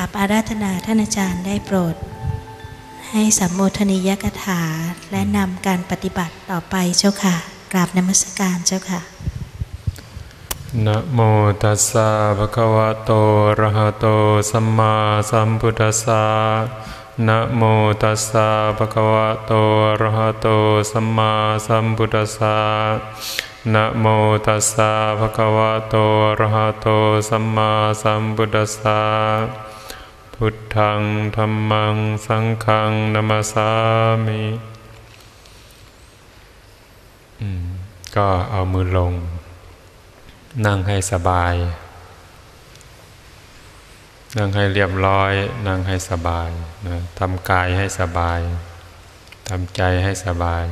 บอาราธนาท่านอาจารย์ได้โปรดให้สัมโมทนียกถาและนำการปฏิบัติต่อไปเจ้าค่ะกราบนมัสการเจ้าค่ะนะโมตัสสะภะคะวะโตอะระหะโตสัมมาสัมพุทธัสสะนะโมตัสสะภะคะวะโตอะระหะโตสัมมาสัมพุทธัสสะนะโมตัสสะภะคะวะโตอะระหะโตสัมมาสัมพุทธัสสะพุทธังธัมมังสังฆังนะมัสสามิก็เอามือลงนั่งให้สบายนั่งให้เรียบร้อยนั่งให้สบายนะทำกายให้สบายทำใจให้สบาย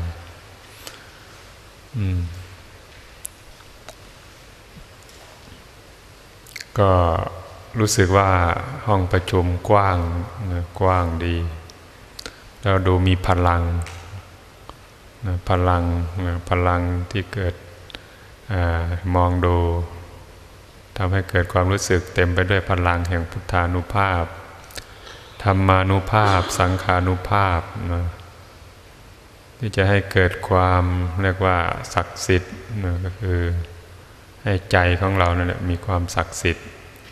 ก็รู้สึกว่าห้องประชุมกว้างนะกว้างดีแล้วดูมีพลังนะพลังที่เกิดมองดูทำให้เกิดความรู้สึกเต็มไปด้วยพลังแห่งพุทธานุภาพธรรมานุภาพสังขานุภาพนะที่จะให้เกิดความเรียกว่าศักดิ์สิทธิ์นะก็คือให้ใจของเรานั่นแหละมีความศักดิ์สิทธิ์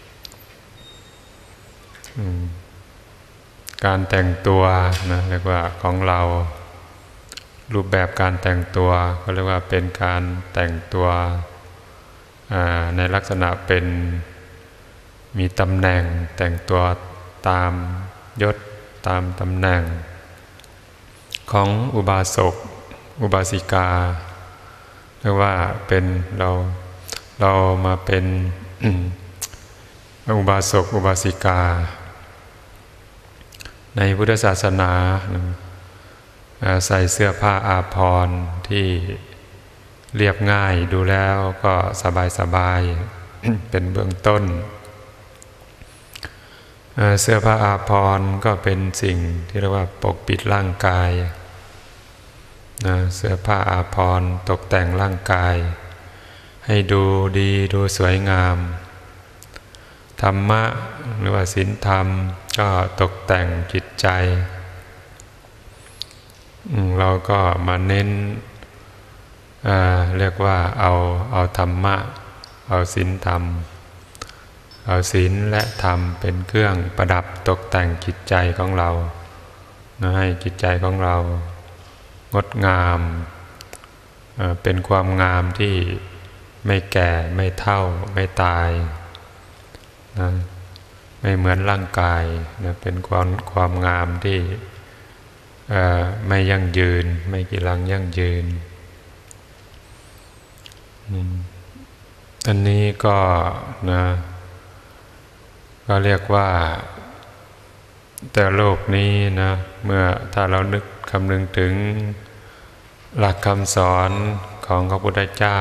การแต่งตัวนะเรียกว่าของเรารูปแบบการแต่งตัวก็เรียกว่าเป็นการแต่งตัวในลักษณะเป็นมีตำแหน่งแต่งตัวตามยศตามตำแหน่งของอุบาสกอุบาสิกาเรียกว่าเป็นเรามาเป็นอุบาสกอุบาสิกาในพุทธศาสนาใส่เสื้อผ้าอาภรณ์ที่เรียบง่ายดูแล้วก็สบายเป็นเบื้องต้นเสื้อผ้าอาภรณ์ก็เป็นสิ่งที่เรียกว่าปกปิดร่างกายเสื้อผ้าอาภรณ์ตกแต่งร่างกายให้ดูดีดูสวยงามธรรมะหรือว่าศีลธรรมก็ตกแต่งจิตใจเราก็มาเน้นเรียกว่าเอาธรรมะเอาศีลธรรมเอาศีลและธรรมเป็นเครื่องประดับตกแต่งจิตใจของเราให้จิตใจของเรางดงามเป็นความงามที่ไม่แก่ไม่เฒ่าไม่ตายนะไม่เหมือนร่างกายนะเป็นความงามที่ไม่ยั่งยืนไม่กีรังยั่งยืนอันนี้ก็นะก็เรียกว่าแต่โลกนี้นะเมื่อถ้าเรานึกคำนึงถึงหลักคำสอนของพระพุทธเจ้า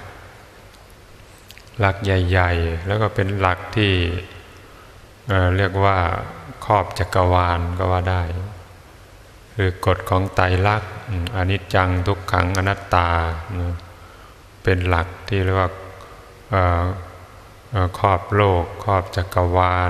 หลักใหญ่ๆแล้วก็เป็นหลักที่เรียกว่าครอบจักรวาลก็ว่าได้คือกฎของไตรลักษณ์อนิจจังทุกขังอนัตตาเป็นหลักที่เรียกว่าครอบโลกครอบจักรวาล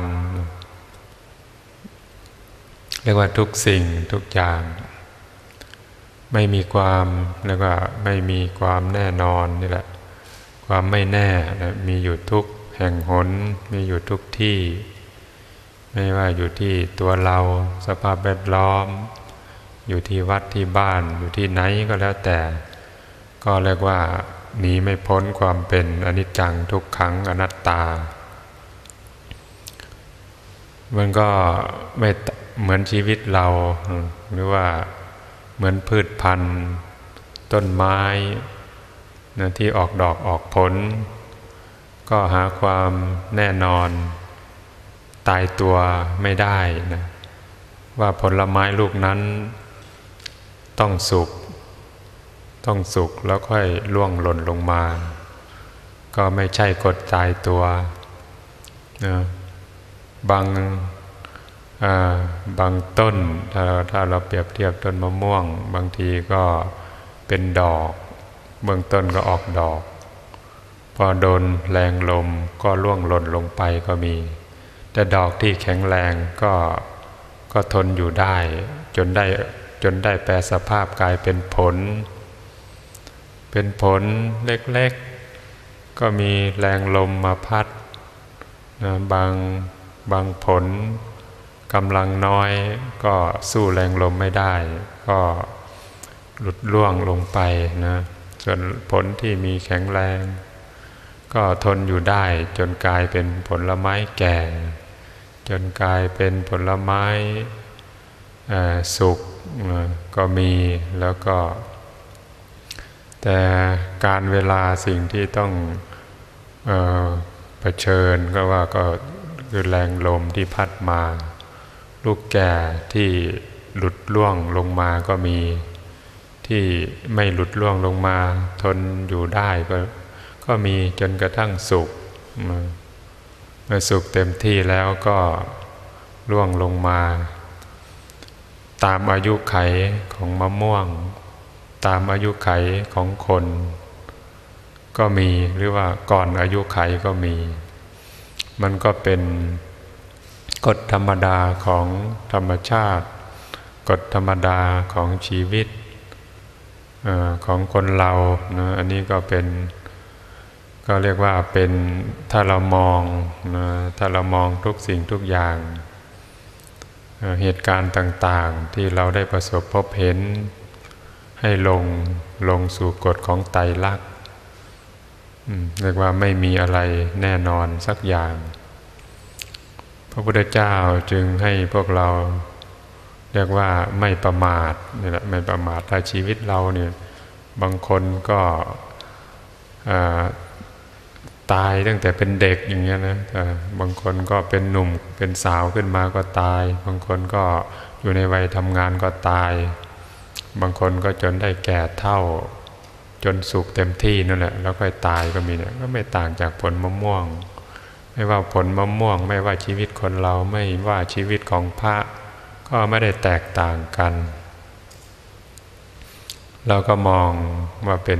เรียกว่าทุกสิ่งทุกอย่างไม่มีความเรียกว่าไม่มีความแน่นอนนี่แหละความไม่แน่นะมีอยู่ทุกแห่งหนมีอยู่ทุกที่ไม่ว่าอยู่ที่ตัวเราสภาพแวดล้อมอยู่ที่วัดที่บ้านอยู่ที่ไหนก็แล้วแต่ก็เรียกว่าหนีไม่พ้นความเป็นอนิจจังทุกขังอนัตตามันก็ไม่เหมือนชีวิตเราหรือว่าเหมือนพืชพันธุ์ต้นไม้นะที่ออกดอกออกผลก็หาความแน่นอนตายตัวไม่ได้นะว่าผลไม้ลูกนั้นต้องสุกแล้วค่อยร่วงหล่นลงมาก็ไม่ใช่กฎตายตัวนะบางต้นถ้าเราเปรียบเทียบต้นมะม่วงบางทีก็เป็นดอกเบื้องต้นก็ออกดอกพอโดนแรงลมก็ร่วงหล่นลงไปก็มีแต่ดอกที่แข็งแรงก็ทนอยู่ได้จนได้แปลสภาพกลายเป็นผลเล็กๆก็มีแรงลมมาพัดนะบางผลกำลังน้อยก็สู้แรงลมไม่ได้ก็หลุดร่วงลงไปนะส่วนผลที่มีแข็งแรงก็ทนอยู่ได้จนกลายเป็นผลไม้แก่จนกลายเป็นผลไม้สุกก็มีแล้วก็แต่การเวลาสิ่งที่ต้องเผชิญก็คือแรงลมที่พัดมาลูกแก่ที่หลุดร่วงลงมาก็มีที่ไม่หลุดร่วงลงมาทนอยู่ได้ก็มีจนกระทั่งสุกเมื่อสุกเต็มที่แล้วก็ร่วงลงมาตามอายุไขของมะม่วงตามอายุไขของคนก็มีหรือว่าก่อนอายุไขก็มีมันก็เป็นกฎธรรมดาของธรรมชาติกฎธรรมดาของชีวิตของคนเรานะอันนี้ก็เป็นก็เรียกว่าเป็นถ้าเรามองทุกสิ่งทุกอย่างเหตุการณ์ต่างๆที่เราได้ประสบพบเห็นให้ลงสู่กฎของไตรลักษณ์เรียกว่าไม่มีอะไรแน่นอนสักอย่างพระพุทธเจ้าจึงให้พวกเราเรียกว่าไม่ประมาทนี่แหละไม่ประมาทถ้าชีวิตเราเนี่ยบางคนก็ตายตั้งแต่เป็นเด็กอย่างเงี้ยนะบางคนก็เป็นหนุ่มเป็นสาวขึ้นมาก็ตายบางคนก็อยู่ในวัยทำงานก็ตายบางคนก็จนได้แก่เฒ่าจนสุขเต็มที่นั่นแหละแล้วค่อยตายก็มีเนี่ยก็ไม่ต่างจากผลมะม่วงไม่ว่าผลมะม่วงไม่ว่าชีวิตคนเราไม่ว่าชีวิตของพระก็ไม่ได้แตกต่างกันเราก็มองว่าเป็น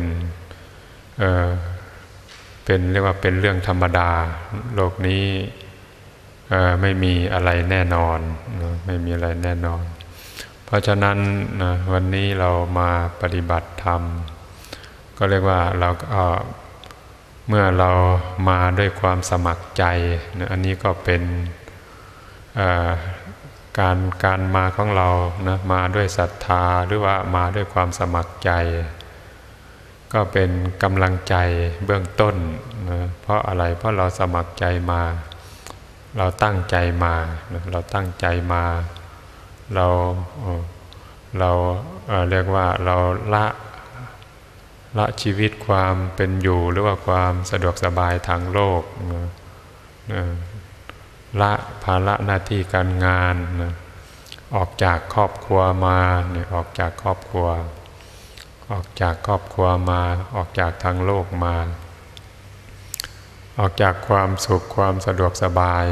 เรียกว่าเป็นเรื่องธรรมดาโลกนี้ไม่มีอะไรแน่นอนไม่มีอะไรแน่นอนเพราะฉะนั้นวันนี้เรามาปฏิบัติธรรมก็เรียกว่าเราเมื่อเรามาด้วยความสมัครใจอันนี้ก็เป็นการมาของเรานะมาด้วยศรัทธาหรือว่ามาด้วยความสมัครใจก็เป็นกำลังใจเบื้องต้นนะเพราะอะไรเพราะเราสมัครใจมาเราตั้งใจมาเราตั้งใจมาเราเรียกว่าเราละชีวิตความเป็นอยู่หรือว่าความสะดวกสบายทางโลกละภาระหน้าที่การงานออกจากครอบครัวมาออกจากครอบครัวมาออกจากทางโลกมาออกจากความสุขความสะดวกสบาย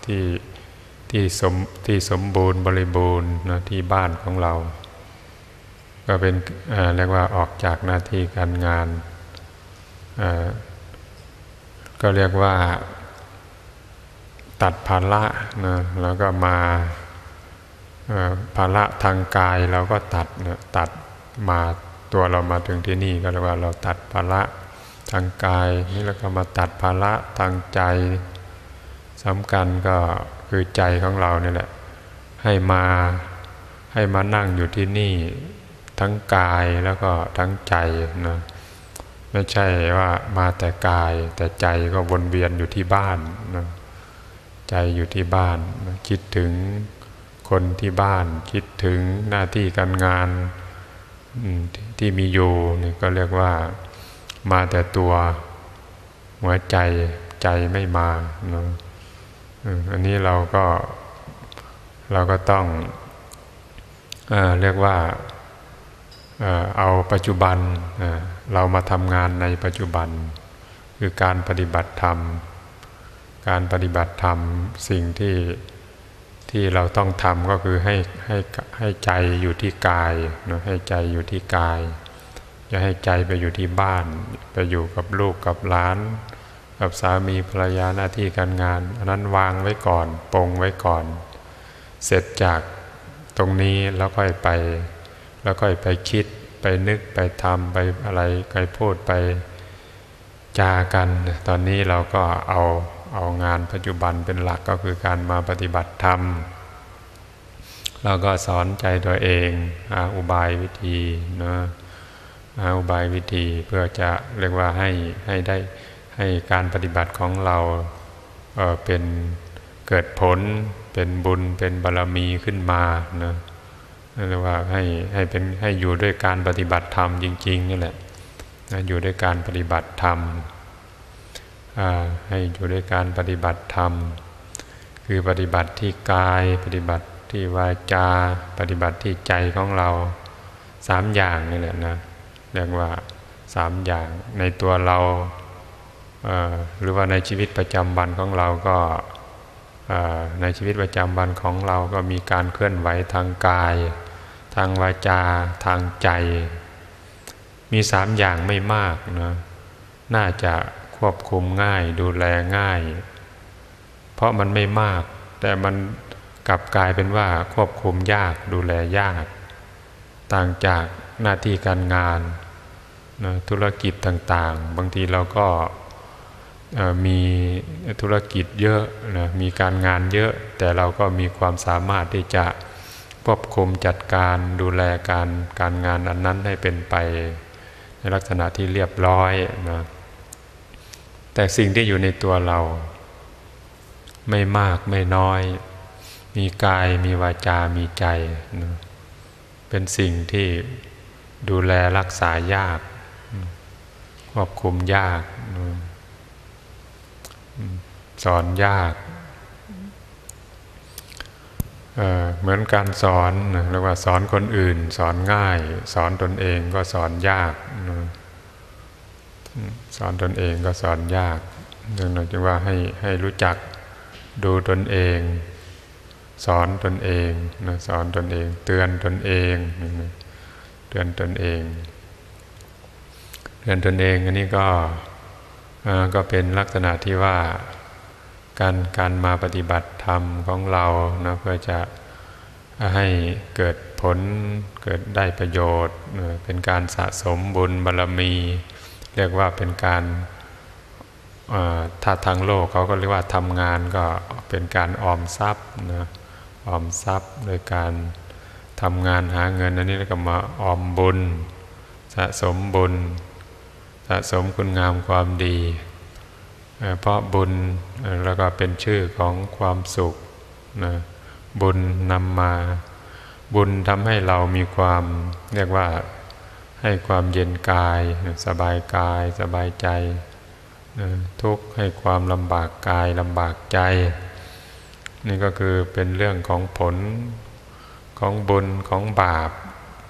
ที่สมบูรณ์บริบูรณ์นะที่บ้านของเราก็เป็นเรียกว่าออกจากหน้าที่การงานก็เรียกว่าตัดภาระนะแล้วก็มาภาระทางกายเราก็ตัดมาตัวเรามาถึงที่นี่ก็เรียกว่าเราตัดภาระทางกายนี่แล้วก็มาตัดภาระทางใจสำคัญก็คือใจของเราเนี่ยแหละให้มานั่งอยู่ที่นี่ทั้งกายแล้วก็ทั้งใจนะไม่ใช่ว่ามาแต่กายแต่ใจก็วนเวียนอยู่ที่บ้านนะใจอยู่ที่บ้านนะคิดถึงคนที่บ้านคิดถึงหน้าที่การงานที่มีอยู่นี่ก็เรียกว่ามาแต่ตัวหัวใจไม่มานะอันนี้เราก็ต้องเรียกว่าเอาปัจจุบันเรามาทำงานในปัจจุบันคือการปฏิบัติธรรมสิ่งที่เราต้องทำก็คือให้ใจอยู่ที่กายนะให้ใจอยู่ที่กายอย่าให้ใจไปอยู่ที่บ้านไปอยู่กับลูกกับหลานกับสามีภรรยาหน้าที่การงานอันนั้นวางไว้ก่อนปรงไว้ก่อนเสร็จจากตรงนี้แล้วค่อยไปคิดไปนึกไปทำไปอะไรไปพูดไปจากันตอนนี้เราก็เอางานปัจจุบันเป็นหลักก็คือการมาปฏิบัติธรรมเราก็สอนใจตัวเองอุบายวิธีนะอุบายวิธีเพื่อจะเรียกว่าให้การปฏิบัติของเราเป็นเกิดผลเป็นบุญเป็นบารมีขึ้นมานะเรียกว่าให้อยู่ด้วยการปฏิบัติธรรมจริงๆนี่แหละอยู่ด้วยการปฏิบัติธรรมให้อยู่ด้วยการปฏิบัติธรรมคือปฏิบัติที่กายปฏิบัติที่วาจาปฏิบัติที่ใจของเรา3อย่างนี่แหละนะเรียกว่า3อย่างในตัวเราหรือว่าในชีวิตประจำวันของเราก็ในชีวิตประจำวันของเราก็มีการเคลื่อนไหวทางกายทางวาจาทางใจมี3อย่างไม่มากนะน่าจะควบคุมง่ายดูแลง่ายเพราะมันไม่มากแต่มันกลับกลายเป็นว่าควบคุมยากดูแลยากต่างจากหน้าที่การงานนะธุรกิจต่างๆบางทีเราก็มีธุรกิจเยอะนะมีการงานเยอะแต่เราก็มีความสามารถที่จะควบคุมจัดการดูแลการงานอันนั้นให้เป็นไปในลักษณะที่เรียบร้อยนะแต่สิ่งที่อยู่ในตัวเราไม่มากไม่น้อยมีกายมีวาจามีใจนะเป็นสิ่งที่ดูแลรักษายากควบคุมยากสอนยากเหมือนการสอนเรียกว่าสอนคนอื่นสอนง่ายสอนตนเองก็สอนยากสอนตนเองก็สอนยากดังนั้นจึงว่าให้รู้จักดูตนเองสอนตนเองนะสอนตนเองเตือนตนเองเตือนตนเองอันนี้ก็เป็นลักษณะที่ว่าการมาปฏิบัติธรรมของเรานะเพื่อจะให้เกิดผลเกิดได้ประโยชน์เป็นการสะสมบุญบารมีเรียกว่าเป็นการถ้าทางโลกเขาก็เรียกว่าทำงานก็เป็นการออมทรัพย์นะออมทรัพย์โดยการทำงานหาเงินอันนี้แล้วก็มาออมบุญสะสมบุญสะสมคุณงามความดีเพราะบุญแล้วก็เป็นชื่อของความสุขนะบุญนำมาบุญทำให้เรามีความเรียกว่าให้ความเย็นกายสบายกายสบายใจทุกข์ให้ความลำบากกายลำบากใจนี่ก็คือเป็นเรื่องของผลของบุญของบาป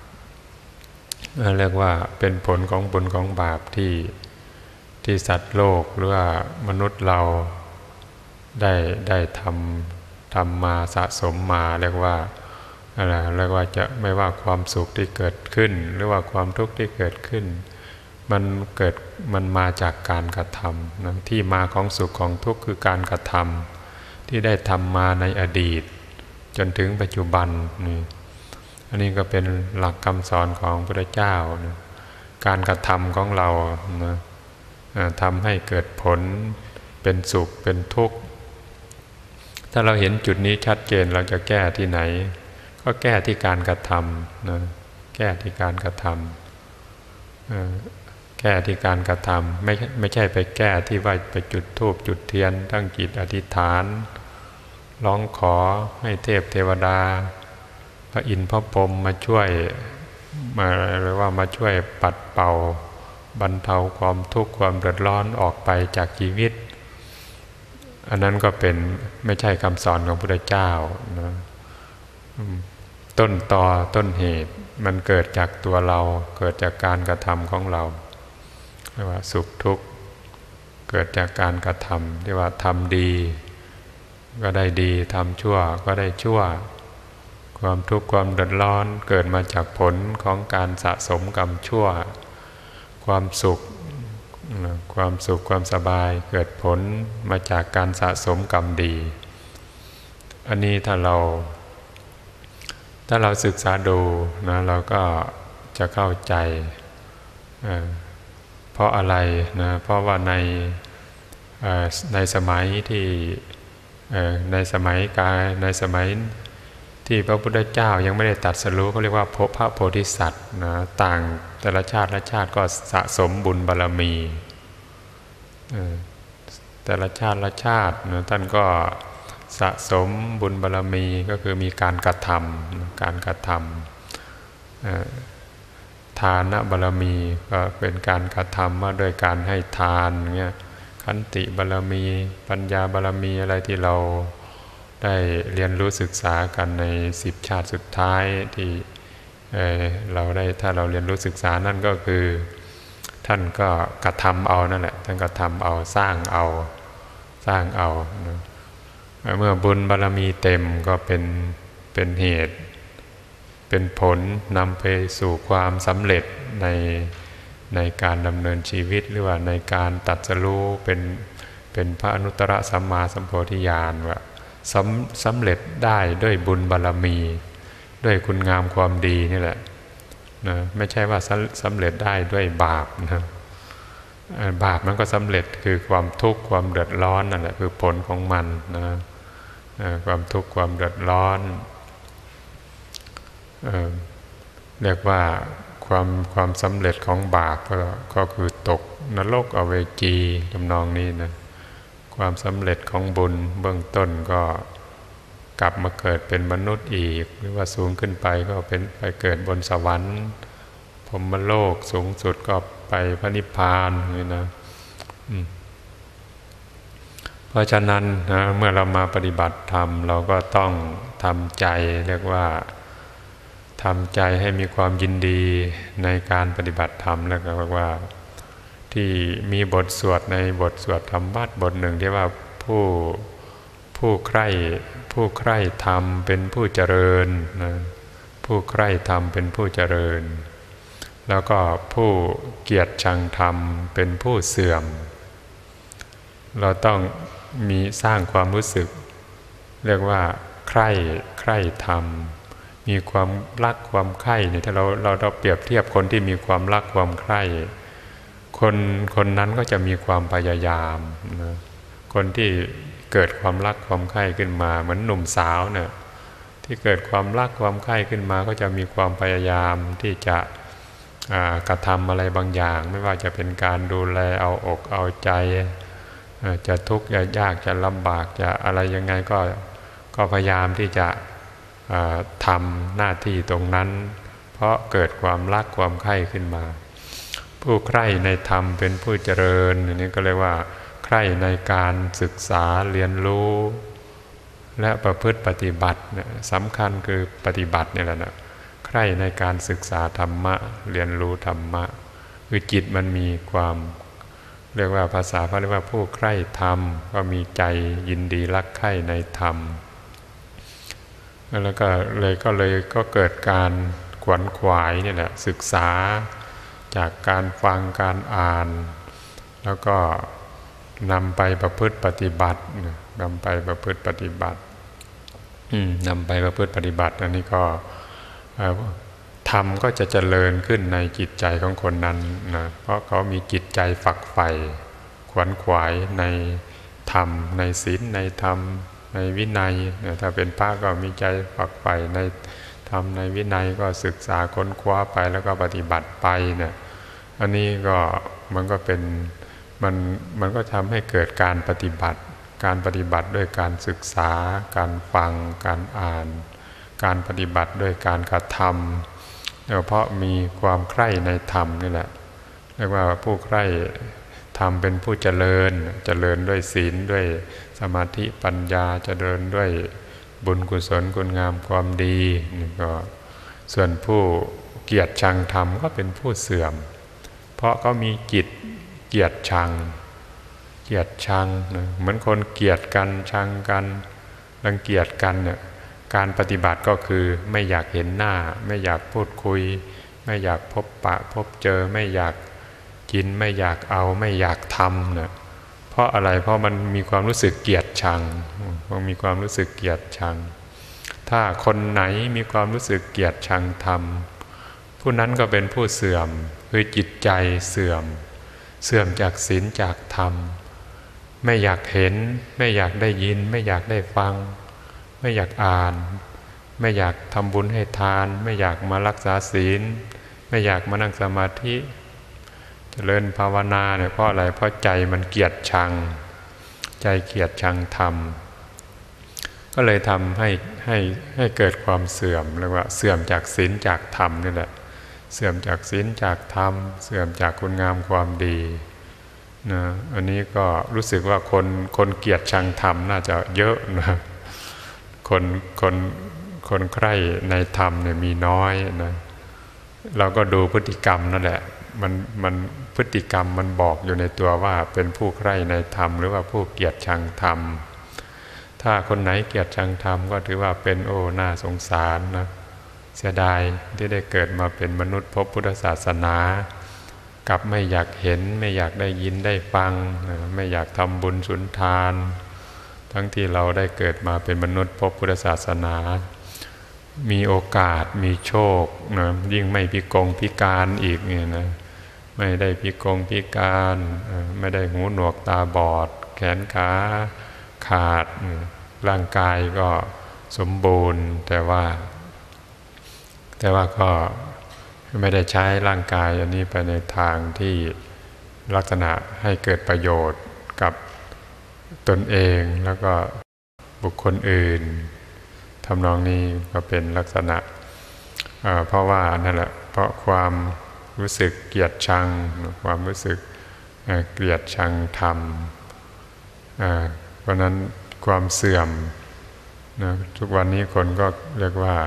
เรียกว่าเป็นผลของบุญของบาปที่สัตว์โลกหรือว่ามนุษย์เราได้ทำมาสะสมมาเรียกว่าอะไรเรียกว่าจะไม่ว่าความสุขที่เกิดขึ้นหรือว่าความทุกข์ที่เกิดขึ้นมันมาจากการกระทำนะที่มาของสุขของทุกข์คือการกระทำที่ได้ทำมาในอดีตจนถึงปัจจุบันนี่อันนี้ก็เป็นหลักคำสอนของพระพุทธเจ้านะการกระทำของเรานะทำให้เกิดผลเป็นสุขเป็นทุกข์ถ้าเราเห็นจุดนี้ชัดเจนเราจะแก้ที่ไหนก็แก้ที่การกระทำนะแก้ที่การกระทำแก้ที่การกระทำไม่ใช่ไปแก้ที่ว่าไปจุดธูปจุดเทียนตั้งจิตอธิษฐานร้องขอให้เทพเทวดาพระอินทร์พระพรหมมาช่วยหรือว่ามาช่วยปัดเป่าบรรเทาความทุกข์ความเดือดร้อนออกไปจากชีวิตอันนั้นก็เป็นไม่ใช่คำสอนของพระพุทธเจ้านะต้นตอต้นเหตุมันเกิดจากตัวเราเกิดจากการกระทำของเราเรียกว่าสุขทุกข์เกิดจากการกระทำที่ว่าทำดีก็ได้ดีทำชั่วก็ได้ชั่วความทุกข์ความเดือดร้อนเกิดมาจากผลของการสะสมกรรมชั่วความสุขความสุขความสบายเกิดผลมาจากการสะสมกรรมดีอันนี้ถ้าเราศึกษาดูนะเราก็จะเข้าใจเพราะอะไรนะเพราะว่าในสมัยที่ในสมัยที่พระพุทธเจ้ายังไม่ได้ตรัสรู้เขาเรียกว่าพระโพธิสัตว์นะต่างแต่ละชาติละชาติก็สะสมบุญบารมีแต่ละชาติละชาตินะท่านก็สะสมบุญบารมีก็คือมีการกระทำทานบารมีก็เป็นการกระทำมาด้วยการให้ทานเงี้ยขันติบารมีปัญญาบารมีอะไรที่เราได้เรียนรู้ศึกษากันใน10ชาติสุดท้ายที่เราได้ถ้าเราเรียนรู้ศึกษานั่นก็คือท่านก็กระทำเอานั่นแหละท่านกระทำเอาสร้างเอาเมื่อบุญบารมีเต็มก็เป็นเหตุเป็นผลนำไปสู่ความสำเร็จในการดำเนินชีวิตหรือว่าในการตรัสรู้เป็นพระอนุตตรสัมมาสัมโพธิญาณว่าสำเร็จได้ด้วยบุญบารมีด้วยคุณงามความดีนี่แหละนะไม่ใช่ว่าสำเร็จได้ด้วยบาปนะบาปมันก็สำเร็จคือความทุกข์ความเดือดร้อนนั่นแหละคือผลของมันนะความทุกข์ความเดือดร้อนเรียกว่าความสำเร็จของบาปก็คือตกนรกอเวจีทำนองนี้นะความสำเร็จของบุญเบื้องต้นก็กลับมาเกิดเป็นมนุษย์อีกหรือว่าสูงขึ้นไปก็เป็นไปเกิดบนสวรรค์พรหมโลกสูงสุดก็ไปพระนิพพานนี่นะเพราะฉะนั้นนะเมื่อเรามาปฏิบัติธรรมเราก็ต้องทำใจเรียกว่าทำใจให้มีความยินดีในการปฏิบัติธรรมแล้วก็ว่าที่มีบทสวดในบทสวดธรรมวัดบทหนึ่งที่ว่าผู้ใคร่ธรรมเป็นผู้เจริญนะผู้ใคร่ธรรมเป็นผู้เจริญแล้วก็ผู้เกียจชังธรรมเป็นผู้เสื่อมเราต้องมีสร้างความรู้สึกเรียกว่าใคร่ธรรมมีความรักความใคร่เนี่ยถ้าเราเปรียบเทียบคนที่มีความรักความใคร่คนนั้นก็จะมีความพยายามนะคนที่เกิดความรักความใคร่ขึ้นมาเหมือนหนุ่มสาวเนี่ยที่เกิดความรักความใคร่ขึ้นมาก็จะมีความพยายามที่จะกระทำอะไรบางอย่างไม่ว่าจะเป็นการดูแลเอาอกเอาใจจะทุกข์จะยากจะลำบากจะอะไรยังไงก็พยายามที่จะทำหน้าที่ตรงนั้นเพราะเกิดความรักความใคร่ขึ้นมาผู้ใคร่ในธรรมเป็นผู้เจริญอันนี้ก็เรียกว่าใคร่ในการศึกษาเรียนรู้และประพฤติปฏิบัติสำคัญคือปฏิบัตินี่แหละนะใคร่ในการศึกษาธรรมะเรียนรู้ธรรมะคือจิตมันมีความเรียกว่าภาษาเขาเรียกว่าผู้ใคร่ธรรมก็มีใจยินดีรักใคร่ในธรรมแล้วก็เกิดการขวนขวายนี่แหละศึกษาจากการฟังการอ่านแล้วก็นำไปประพฤติปฏิบัตินำไปประพฤติปฏิบัติอันนี้ก็ธรรมก็จะเจริญขึ้นในจิตใจของคนนั้นนะเพราะเขามีจิตใจฝักใฝ่ขวนขวายในธรรมในศีลในธรรมในวินัยถ้าเป็นพระก็มีใจฝักใฝ่ในธรรมในวินัยก็ศึกษาค้นคว้าไปแล้วก็ปฏิบัติไปเนี่ยอันนี้ก็มันก็เป็นมันก็ทำให้เกิดการปฏิบัติด้วยการศึกษาการฟังการอ่านการปฏิบัติด้วยการกระทำเพราะมีความใคร่ในธรรมนี่แหละเรียกว่าผู้ใคร่ธรรมเป็นผู้เจริญด้วยศีลด้วยสมาธิปัญญาเจริญด้วยบุญกุศลคุณงามความดีนี่ก็ส่วนผู้เกียจชังธรรมก็เป็นผู้เสื่อมเพราะเขามีจิตเกียจชังนะเหมือนคนเกลียดกันชังกันรังเกียจกันเนี่ยการปฏิบัติก็คือไม่อยากเห็นหน้าไม่อยากพูดคุยไม่อยากพบปะพบเจอไม่อยากกินไม่อยากเอาไม่อยากทำเนี่ยเพราะอะไรเพราะมันมีความรู้สึกเกลียดชังมันมีความรู้สึกเกลียดชังถ้าคนไหนมีความรู้สึกเกลียดชังธรรมผู้นั้นก็เป็นผู้เสื่อมคือจิตใจเสื่อมจากศีลจากธรรมไม่อยากเห็นไม่อยากได้ยินไม่อยากได้ฟังไม่อยากอ่านไม่อยากทำบุญให้ทานไม่อยากมารักษาศีลไม่อยากมานั่งสมาธิเจริญภาวนาเนี่ยเพราะอะไรเพราะใจมันเกลียดชังใจเกลียดชังธรรมก็เลยทำให้เกิดความเสื่อมเรียกว่าเสื่อมจากศีลจากธรรมนี่แหละเสื่อมจากศีลจากธรรมเสื่อมจากคุณงามความดีนะอันนี้ก็รู้สึกว่าคนเกลียดชังธรรมน่าจะเยอะนะคนใคร่ในธรรมเนี่ยมีน้อยนะเราก็ดูพฤติกรรมนั่นแหละมันพฤติกรรมมันบอกอยู่ในตัวว่าเป็นผู้ใคร่ในธรรมหรือว่าผู้เกลียดชังธรรมถ้าคนไหนเกลียดชังธรรมก็ถือว่าเป็นน่าสงสารนะเสียดายที่ได้เกิดมาเป็นมนุษย์พบพุทธศาสนากับไม่อยากเห็นไม่อยากได้ยินได้ฟังไม่อยากทำบุญสุนทานทั้งที่เราได้เกิดมาเป็นมนุษย์พบพุทธศาสนามีโอกาสมีโชคนะยิ่งไม่พิกลพิการอีกเนี่ยนะไม่ได้พิกลพิการไม่ได้หูหนวกตาบอดแขนขาขาดร่างกายก็สมบูรณ์แต่ว่าก็ไม่ได้ใช้ร่างกายอันนี้ไปในทางที่ลักษณะให้เกิดประโยชน์กับตนเองแล้วก็บุคคลอื่นทำนองนี้ก็เป็นลักษณะเพราะว่านั่นแหละเพราะความรู้สึกเกลียดชังความรู้สึกเกลียดชังธรรมเพราะนั้นความเสื่อมนะทุกวันนี้คนก็เรียกว่า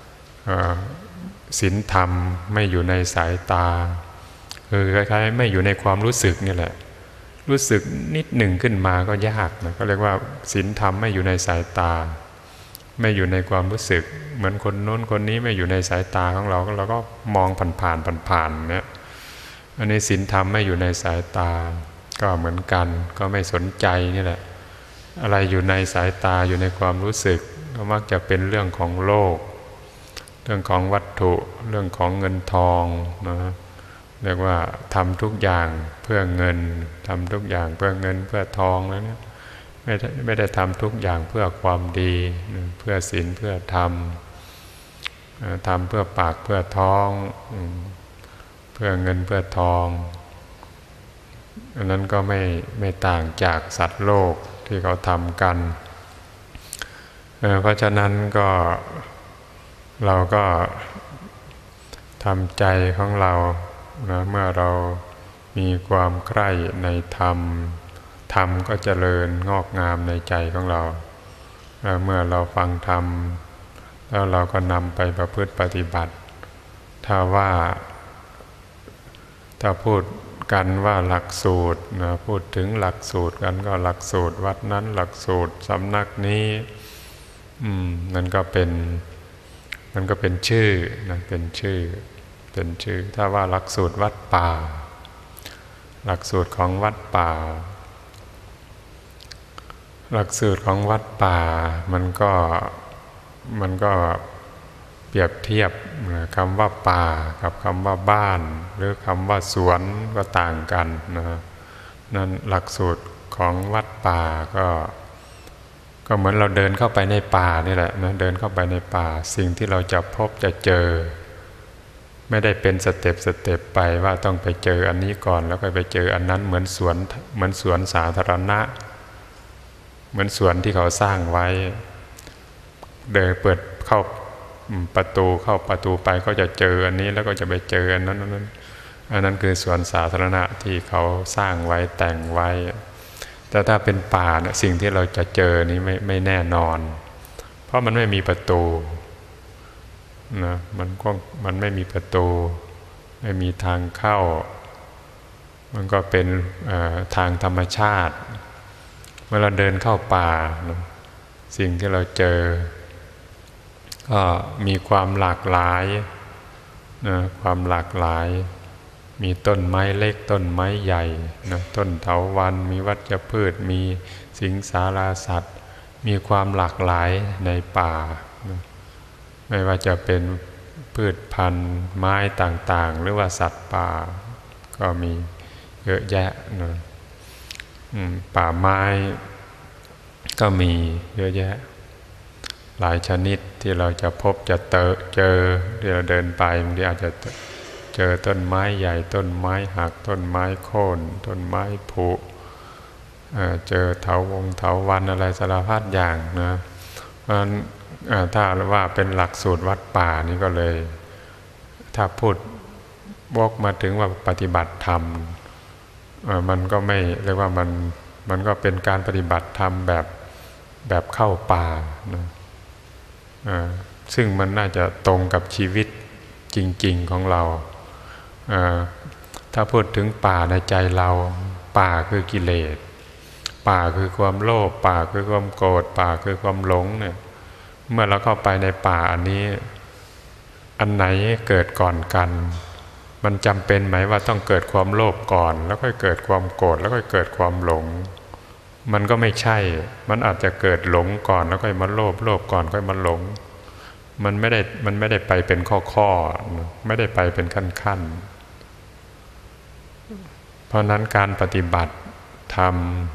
ศีลธรรมไม่อยู่ในสายตาคือคล้ายๆไม่อยู่ในความรู้สึกนี่แหละรู้สึกนิดหนึ่งขึ้นมาก็ยากนะก็เรียกว่าศีลธรรมไม่อยู่ในสายตาไม่อยู่ในความรู้สึกเหมือนคนโน้นคนนี้ไม่อยู่ในสายตาของเราก็มองผ่านเนี่ยอันนี้ศีลธรรมไม่อยู่ในสายตาก็เหมือนกันก็ไม่สนใจนี่แหละอะไรอยู่ในสายตาอยู่ในความรู้สึกก็มักจะเป็นเรื่องของโลกเรื่องของวัตถุเรื่องของเงินทองนะเรียกว่าทำทุกอย่างเพื่อเงินทำทุกอย่างเพื่อเงินเพื่อทองแล้วเนี่ยไม่ได้ทำทุกอย่างเพื่อความดีเพื่อศีลเพื่อธรรมทำเพื่อปากเพื่อท้องเพื่อเงินเพื่อทองอันนั้นก็ไม่ต่างจากสัตว์โลกที่เขาทำกันเพราะฉะนั้นก็เราก็ทำใจของเรานะเมื่อเรามีความใคร่ในธรรมก็เจริญงอกงามในใจของเราเมื่อเราฟังธรรมแล้วเราก็นำไปประพฤติปฏิบัติถ้าพูดกันว่าหลักสูตรนะพูดถึงหลักสูตรกันก็หลักสูตรวัดนั้นหลักสูตรสำนักนี้มันก็เป็นชื่อนะเป็นชื่อถ้าว่าหลักสูตรวัดป่าหลักสูตรของวัดป่าหลักสูตรของวัดป่ามันก็เปรียบเทียบคำว่าป่ากับคำว่าบ้านหรือคำว่าสวนก็ต่างกันนะนั่นหลักสูตรของวัดป่าก็เหมือนเราเดินเข้าไปในป่านี่แหละนะเดินเข้าไปในป่าสิ่งที่เราจะพบจะเจอไม่ได้เป็นสเต็ปไปว่าต้องไปเจออันนี้ก่อนแล้วก็ไปเจออันนั้นเหมือนสวนสาธารณะเหมือนสวนที่เขาสร้างไว้เดินเปิดเข้าประตูไปก็จะเจออันนี้แล้วก็จะไปเจออันนั้นคือสวนสาธารณะที่เขาสร้างไว้แต่งไว้แต่ถ้าเป็นป่าเนี่ยสิ่งที่เราจะเจอนี้ไม่แน่นอนเพราะมันไม่มีประตูนะมันไม่มีประตูไม่มีทางเข้ามันก็เป็นทางธรรมชาติเมื่อเราเดินเข้าป่านะสิ่งที่เราเจอก็มีความหลากหลายนะความหลากหลายมีต้นไม้เล็กต้นไม้ใหญ่นะต้นเถาวัลย์มีวัชพืชมีสิงสาราสัตว์มีความหลากหลายในป่านะไม่ว่าจะเป็นพืชพันธุ์ไม้ต่างๆหรือว่าสัตว์ป่าก็มีเยอะแยะนะป่าไม้ก็มีเยอะแยะหลายชนิดที่เราจะพบจะเจอที่เราเดินไปบางทีอาจจะเจอต้นไม้ใหญ่ต้นไม้หักต้นไม้โค่นต้นไม้ผุเจอเถาวัลย์อะไรสารพัดอย่างนะเพราะฉะนั้นถ้าว่าเป็นหลักสูตรวัดป่านี่ก็เลยถ้าพูดวกมาถึงว่าปฏิบัติธรรมมันก็ไม่เรียกว่ามันก็เป็นการปฏิบัติธรรมแบบเข้าป่านะซึ่งมันน่าจะตรงกับชีวิตจริงๆของเราถ้าพูดถึงป่าในใจเราป่าคือกิเลสป่าคือความโลภป่าคือความโกรธป่าคือความหลงเนี่ยเมื่อเราเข้าไปในป่าอันนี้อันไหนเกิดก่อนกันมันจำเป็นไหมว่าต้องเกิดความโลภก่อนแล้วค่อยเกิดความโกรธแล้วค่อยเกิดความหลงมันก็ไม่ใช่มันอาจจะเกิดหลงก่อนแล้วค่อยมาโลภก่อนค่อยมาหลงมันไม่ได้ไปเป็นข้อไม่ได้ไปเป็นขั้นเพราะนั้นการปฏิบัติธรรม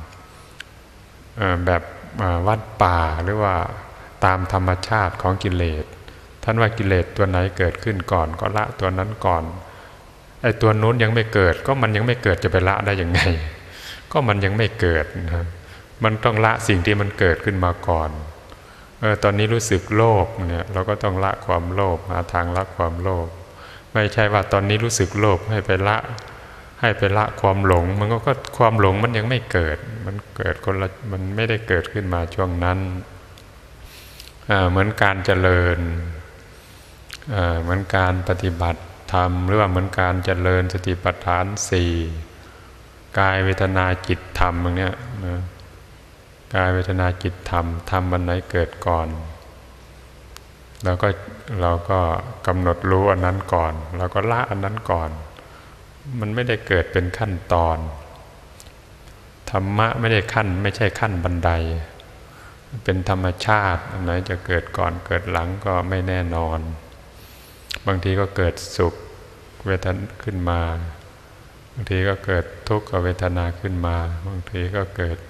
แบบวัดป่าหรือว่าตามธรรมชาติของกิเลสท่านว่ากิเลสตัวไหนเกิดขึ้นก่อนก็ละตัวนั้นก่อนไอ้ตัวนู้นยังไม่เกิดก็มันยังไม่เกิดจะไปละได้ยังไงก็มันยังไม่เกิดนะมันต้องละสิ่งที่มันเกิดขึ้นมาก่อนตอนนี้รู้สึกโลภเนี่ยเราก็ต้องละความโลภหาทางละความโลภไม่ใช่ว่าตอนนี้รู้สึกโลภให้ไปละความหลงมันก็ความหลงมันยังไม่เกิดมันเกิดคนละมันไม่ได้เกิดขึ้นมาช่วงนั้นเหมือนการเจริญเหมือนการปฏิบัติธรรมหรือว่าเหมือนการเจริญสติปัฏฐาน4กายเวทนาจิตธรรมอย่างเนี้ยนะกายเวทนาจิตธรรมอันไหนเกิดก่อนเราก็กำหนดรู้อันนั้นก่อนเราก็ละอันนั้นก่อนมันไม่ได้เกิดเป็นขั้นตอนธรรมะไม่ใช่ขั้นบันไดเป็นธรรมชาติอันไหนจะเกิดก่อนเกิดหลังก็ไม่แน่นอนบางทีก็เกิดสุขเวทนาขึ้นมาบางทีก็เกิดทุกขเวทนาขึ้นมาบางทีก็เกิด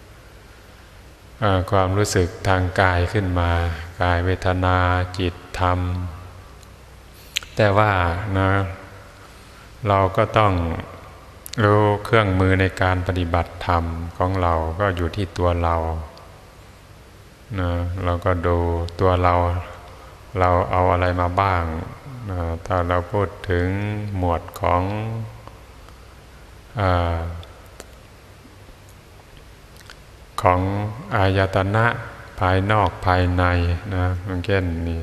ความรู้สึกทางกายขึ้นมากายเวทนาจิตธรรมแต่ว่านะเราก็ต้องรู้เครื่องมือในการปฏิบัติธรรมของเราก็อยู่ที่ตัวเรานะเราก็ดูตัวเราเอาอะไรมาบ้างนะถ้าเราพูดถึงหมวดของอายตนะภายนอกภายในนะอย่างเช่นนี่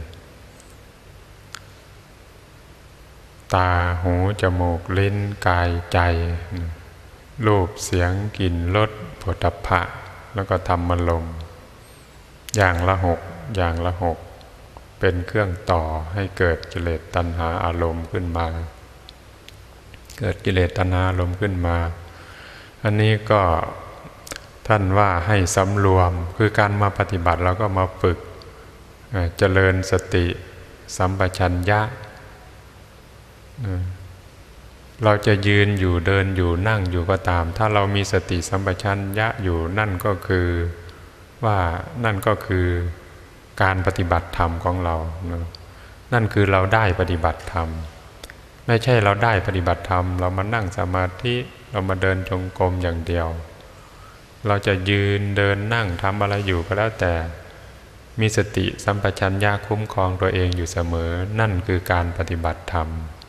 ตาหูจมูกลิ้นกายใจรูปเสียงกลิ่นรสโผฏฐัพพะแล้วก็ธรรมารมณ์อย่างละหกเป็นเครื่องต่อให้เกิดกิเลสตัณหาอารมณ์ขึ้นมาเกิดกิเลสตัณหาอารมณ์ขึ้นมาอันนี้ก็ท่านว่าให้สำรวมคือการมาปฏิบัติเราก็มาฝึกเจริญสติสัมปชัญญะเราจะยืนอยู่เดินอยู่นั่งอยู่ก็ตามถ้าเรามีสติสัมปชัญญะอยู่นั่นก็คือการปฏิบัติธรรมของเรานั่นคือเราได้ปฏิบัติธรรมไม่ใช่เราได้ปฏิบัติธรรมเรามานั่งสมาธิเรามาเดินจงกรมอย่างเดียวเราจะยืนเดินนั่งทำอะไรอยู่ก็แล้วแต่มีสติสัมปชัญญะคุ้มครองตัวเองอยู่เสมอนั่นคือการปฏิบัติธรรม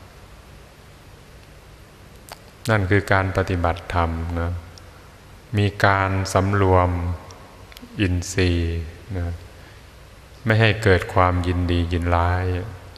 นั่นคือการปฏิบัติธรรมนะมีการสำรวมอินทรีย์นะไม่ให้เกิดความยินดียินร้าย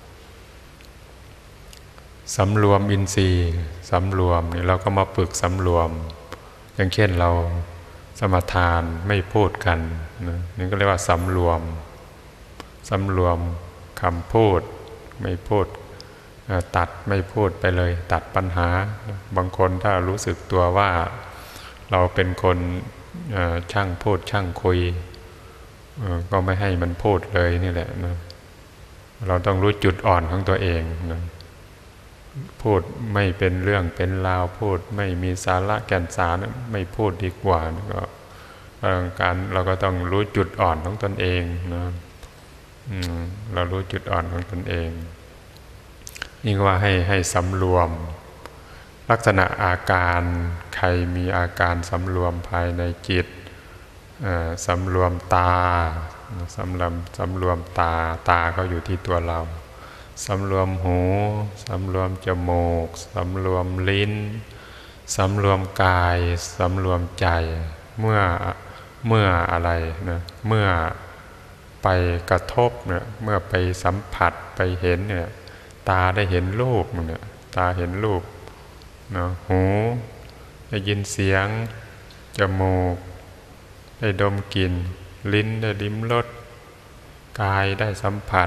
สำรวมอินทรีย์สำรวมนี่เราก็มาฝึกสำรวมอย่างเช่นเราสมทานไม่พูดกันนะนี่ก็เรียกว่าสำรวมคำพูดไม่พูดตัดไม่พูดไปเลยตัดปัญหาบางคนถ้ารู้สึกตัวว่าเราเป็นคนช่างพูดช่างคุยก็ไม่ให้มันพูดเลยนี่แหละนะเราต้องรู้จุดอ่อนของตัวเองนะพูดไม่เป็นเรื่องเป็นราวพูดไม่มีสาระแก่นสารไม่พูดดีกว่าก็เราก็ต้องรู้จุดอ่อนของตนเองนะเรารู้จุดอ่อนของตนเองนี่ว่าให้สำรวมลักษณะอาการใครมีอาการสำรวมภายในจิตสำรวมตาสำรวมตาก็อยู่ที่ตัวเราสำรวมหูสำรวมจมูกสำรวมลิ้นสำรวมกายสำรวมใจเมื่ออะไรนะเมื่อไปกระทบเนี่ยเมื่อไปสัมผัสไปเห็นเนี่ยตาได้เห็นรูปเนี่ยตาเห็นรูปนะหูได้ยินเสียงจมูกได้ดมกลิ่นลิ้นได้ลิ้มรสกายได้สัมผัส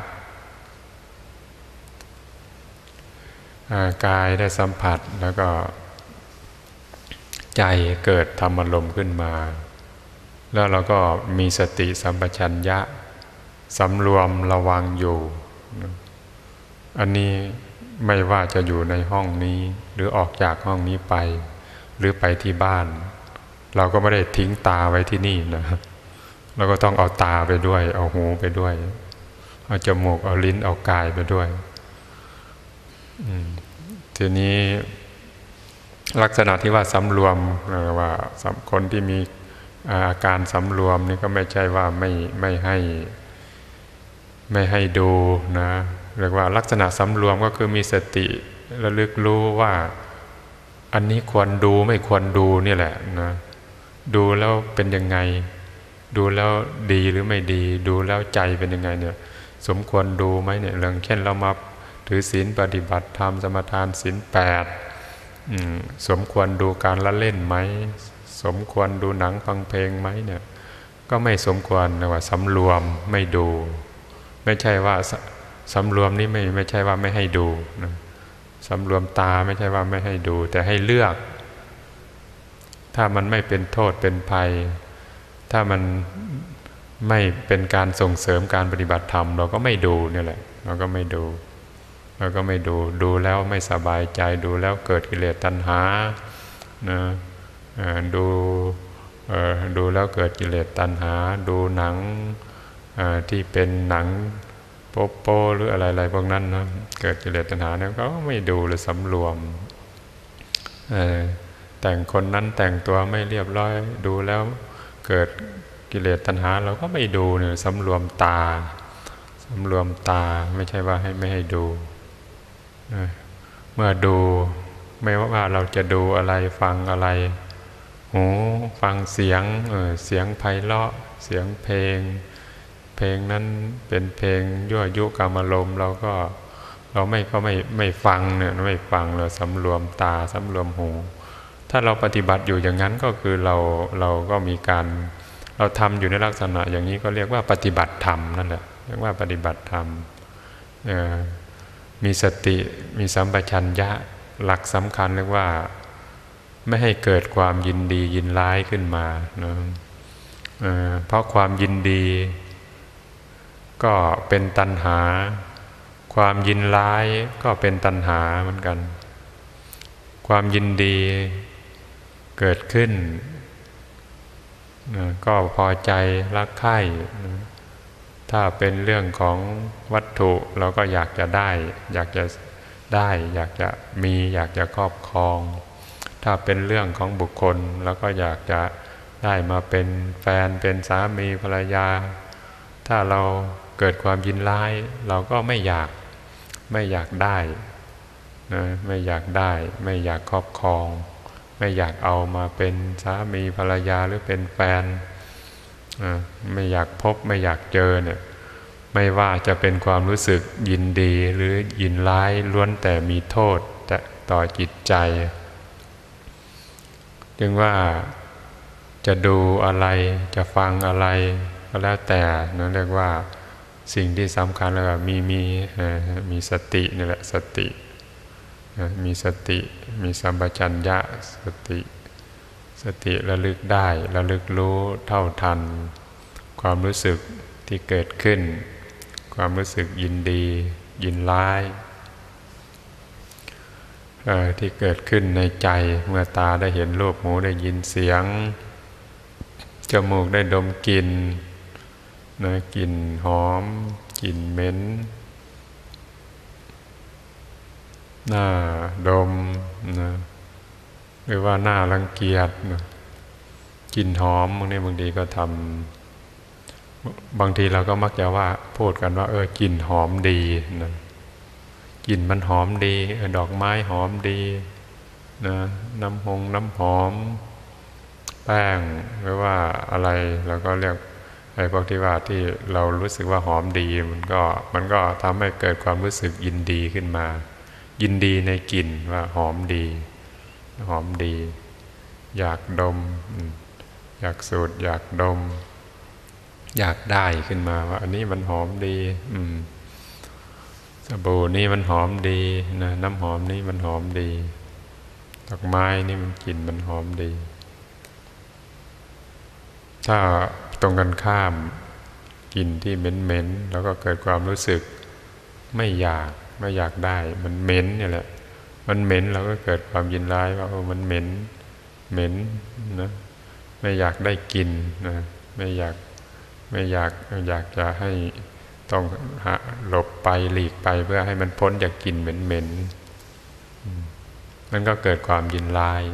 กายได้สัมผัสแล้วก็ใจเกิดธรรมอารมณ์ขึ้นมาแล้วเราก็มีสติสัมปชัญญะสำรวมระวังอยู่อันนี้ไม่ว่าจะอยู่ในห้องนี้หรือออกจากห้องนี้ไปหรือไปที่บ้านเราก็ไม่ได้ทิ้งตาไว้ที่นี่นะเราก็ต้องเอาตาไปด้วยเอาหูไปด้วยเอาจมูกเอาลิ้นเอากายไปด้วยทีนี้ลักษณะที่ว่าสำรวมว่าคนที่มีอาการสำรวมนี่ก็ไม่ใช่ว่าไม่ให้ดูนะเรียกว่าลักษณะสำรวมก็คือมีสติระลึกรู้ว่าอันนี้ควรดูไม่ควรดูนี่แหละนะดูแล้วเป็นยังไงดูแล้วดีหรือไม่ดีดูแล้วใจเป็นยังไงเนี่ยสมควรดูไหมเนี่ยเรื่องเช่นเรามาถือศีลปฏิบัติธรรมสมทานศีล8สมควรดูการละเล่นไหมสมควรดูหนังฟังเพลงไหมเนี่ยก็ไม่สมควรนะว่าสำรวมไม่ดูไม่ใช่ว่าสำรวมนี่ไม่ใช่ว่าไม่ให้ดูนะสำรวมตาไม่ใช่ว่าไม่ให้ดูแต่ให้เลือกถ้ามันไม่เป็นโทษเป็นภัยถ้ามันไม่เป็นการส่งเสริมการปฏิบัติธรรมเราก็ไม่ดูนี่แหละเราก็ไม่ดูดูแล้วไม่สบายใจดูแล้วเกิดกิเลสตัณหานะดูแล้วเกิดกิเลสตัณหาดูหนังที่เป็นหนังโป๊หรืออะไรพวกนั้นนะเกิดกิเลสตัณหาเนี่ยก็ไม่ดูหรือสำรวมแต่งคนนั้นแต่งตัวไม่เรียบร้อยดูแล้วเกิดกิเลสตัณหาเราก็ไม่ดูเนี่ยสำรวมตาไม่ใช่ว่าไม่ให้ดูเมื่อดูไม่ว่าเราจะดูอะไรฟังอะไรหูฟังเสียงเสียงไพเราะเสียงเพลงนั้นเป็นเพลงยั่วยุกามารมณ์เราไม่ฟังเนี่ยไม่ฟังเราสำรวมตาสำรวมหูถ้าเราปฏิบัติอยู่อย่างนั้นก็คือเราก็มีการเราทำอยู่ในลักษณะอย่างนี้ก็เรียกว่าปฏิบัติธรรมนั่นแหละเรียกว่าปฏิบัติธรรมมีสติมีสัมปชัญญะหลักสำคัญเรียกว่าไม่ให้เกิดความยินดียินร้ายขึ้นมานะเพราะความยินดีก็เป็นตัณหาความยินร้ายก็เป็นตัณหาเหมือนกันความยินดีเกิดขึ้นก็พอใจรักใคร่ถ้าเป็นเรื่องของวัตถุเราก็อยากจะได้อยากจะมีอยากจะครอบครองถ้าเป็นเรื่องของบุคคลเราก็อยากจะได้มาเป็นแฟนเป็นสามีภรรยาถ้าเราเกิดความยินร้ายเราก็ไม่อยากได้นะไม่อยากได้ไม่อยากครอบครองไม่อยากเอามาเป็นสามีภรรยาหรือเป็นแฟนไม่อยากพบไม่อยากเจอเนี่ยไม่ว่าจะเป็นความรู้สึกยินดีหรือยินร้ายล้วนแต่มีโทษแต่ต่อจิตใจจึงว่าจะดูอะไรจะฟังอะไรก็แล้วแต่นั่นเรียกว่าสิ่งที่สำคัญเลยว่ามีสตินี่แหละสติมีสติมีสัมปชัญญะสติระลึกได้ระลึกรู้เท่าทันความรู้สึกที่เกิดขึ้นความรู้สึกยินดียินร้ายที่เกิดขึ้นในใจเมื่อตาได้เห็นรูปหูได้ยินเสียงจมูกได้ดมกลิ่นกลิ่นหอมกลิ่นเหม็นน่าดมหรือว่าน่ารังเกียจกลิ่นหอมบางทีก็ทำบางทีเราก็มักจะว่าพูดกันว่ากลิ่นหอมดีนะกลิ่นมันหอมดีดอกไม้หอมดีนะน้ำหอมแป้งหรือว่าอะไรเราก็เรียกไอ้พวกที่ว่าที่เรารู้สึกว่าหอมดีมันก็ทำให้เกิดความรู้สึกยินดีขึ้นมายินดีในกลิ่นว่าหอมดีอยากดมอยากสูดอยากดมอยากได้ขึ้นมาว่าอันนี้มันหอมดีสบู่นี่มันหอมดีนะน้ำหอมนี่มันหอมดีดอกไม้นี่มันกลิ่นมันหอมดีถ้าตรงกันข้ามกลิ่นที่เหม็นๆแล้วก็เกิดความรู้สึกไม่อยากได้มันเหม็นนี่แหละมันเหม็นเราก็เกิดความยินร้ายว่ามันเหม็นนะไม่อยากได้กินนะไม่อยากจะให้ต้องหลบไปหลีกไปเพื่อให้มันพ้นจากกลิ่นเหม็นมันก็เกิดความยินร้าย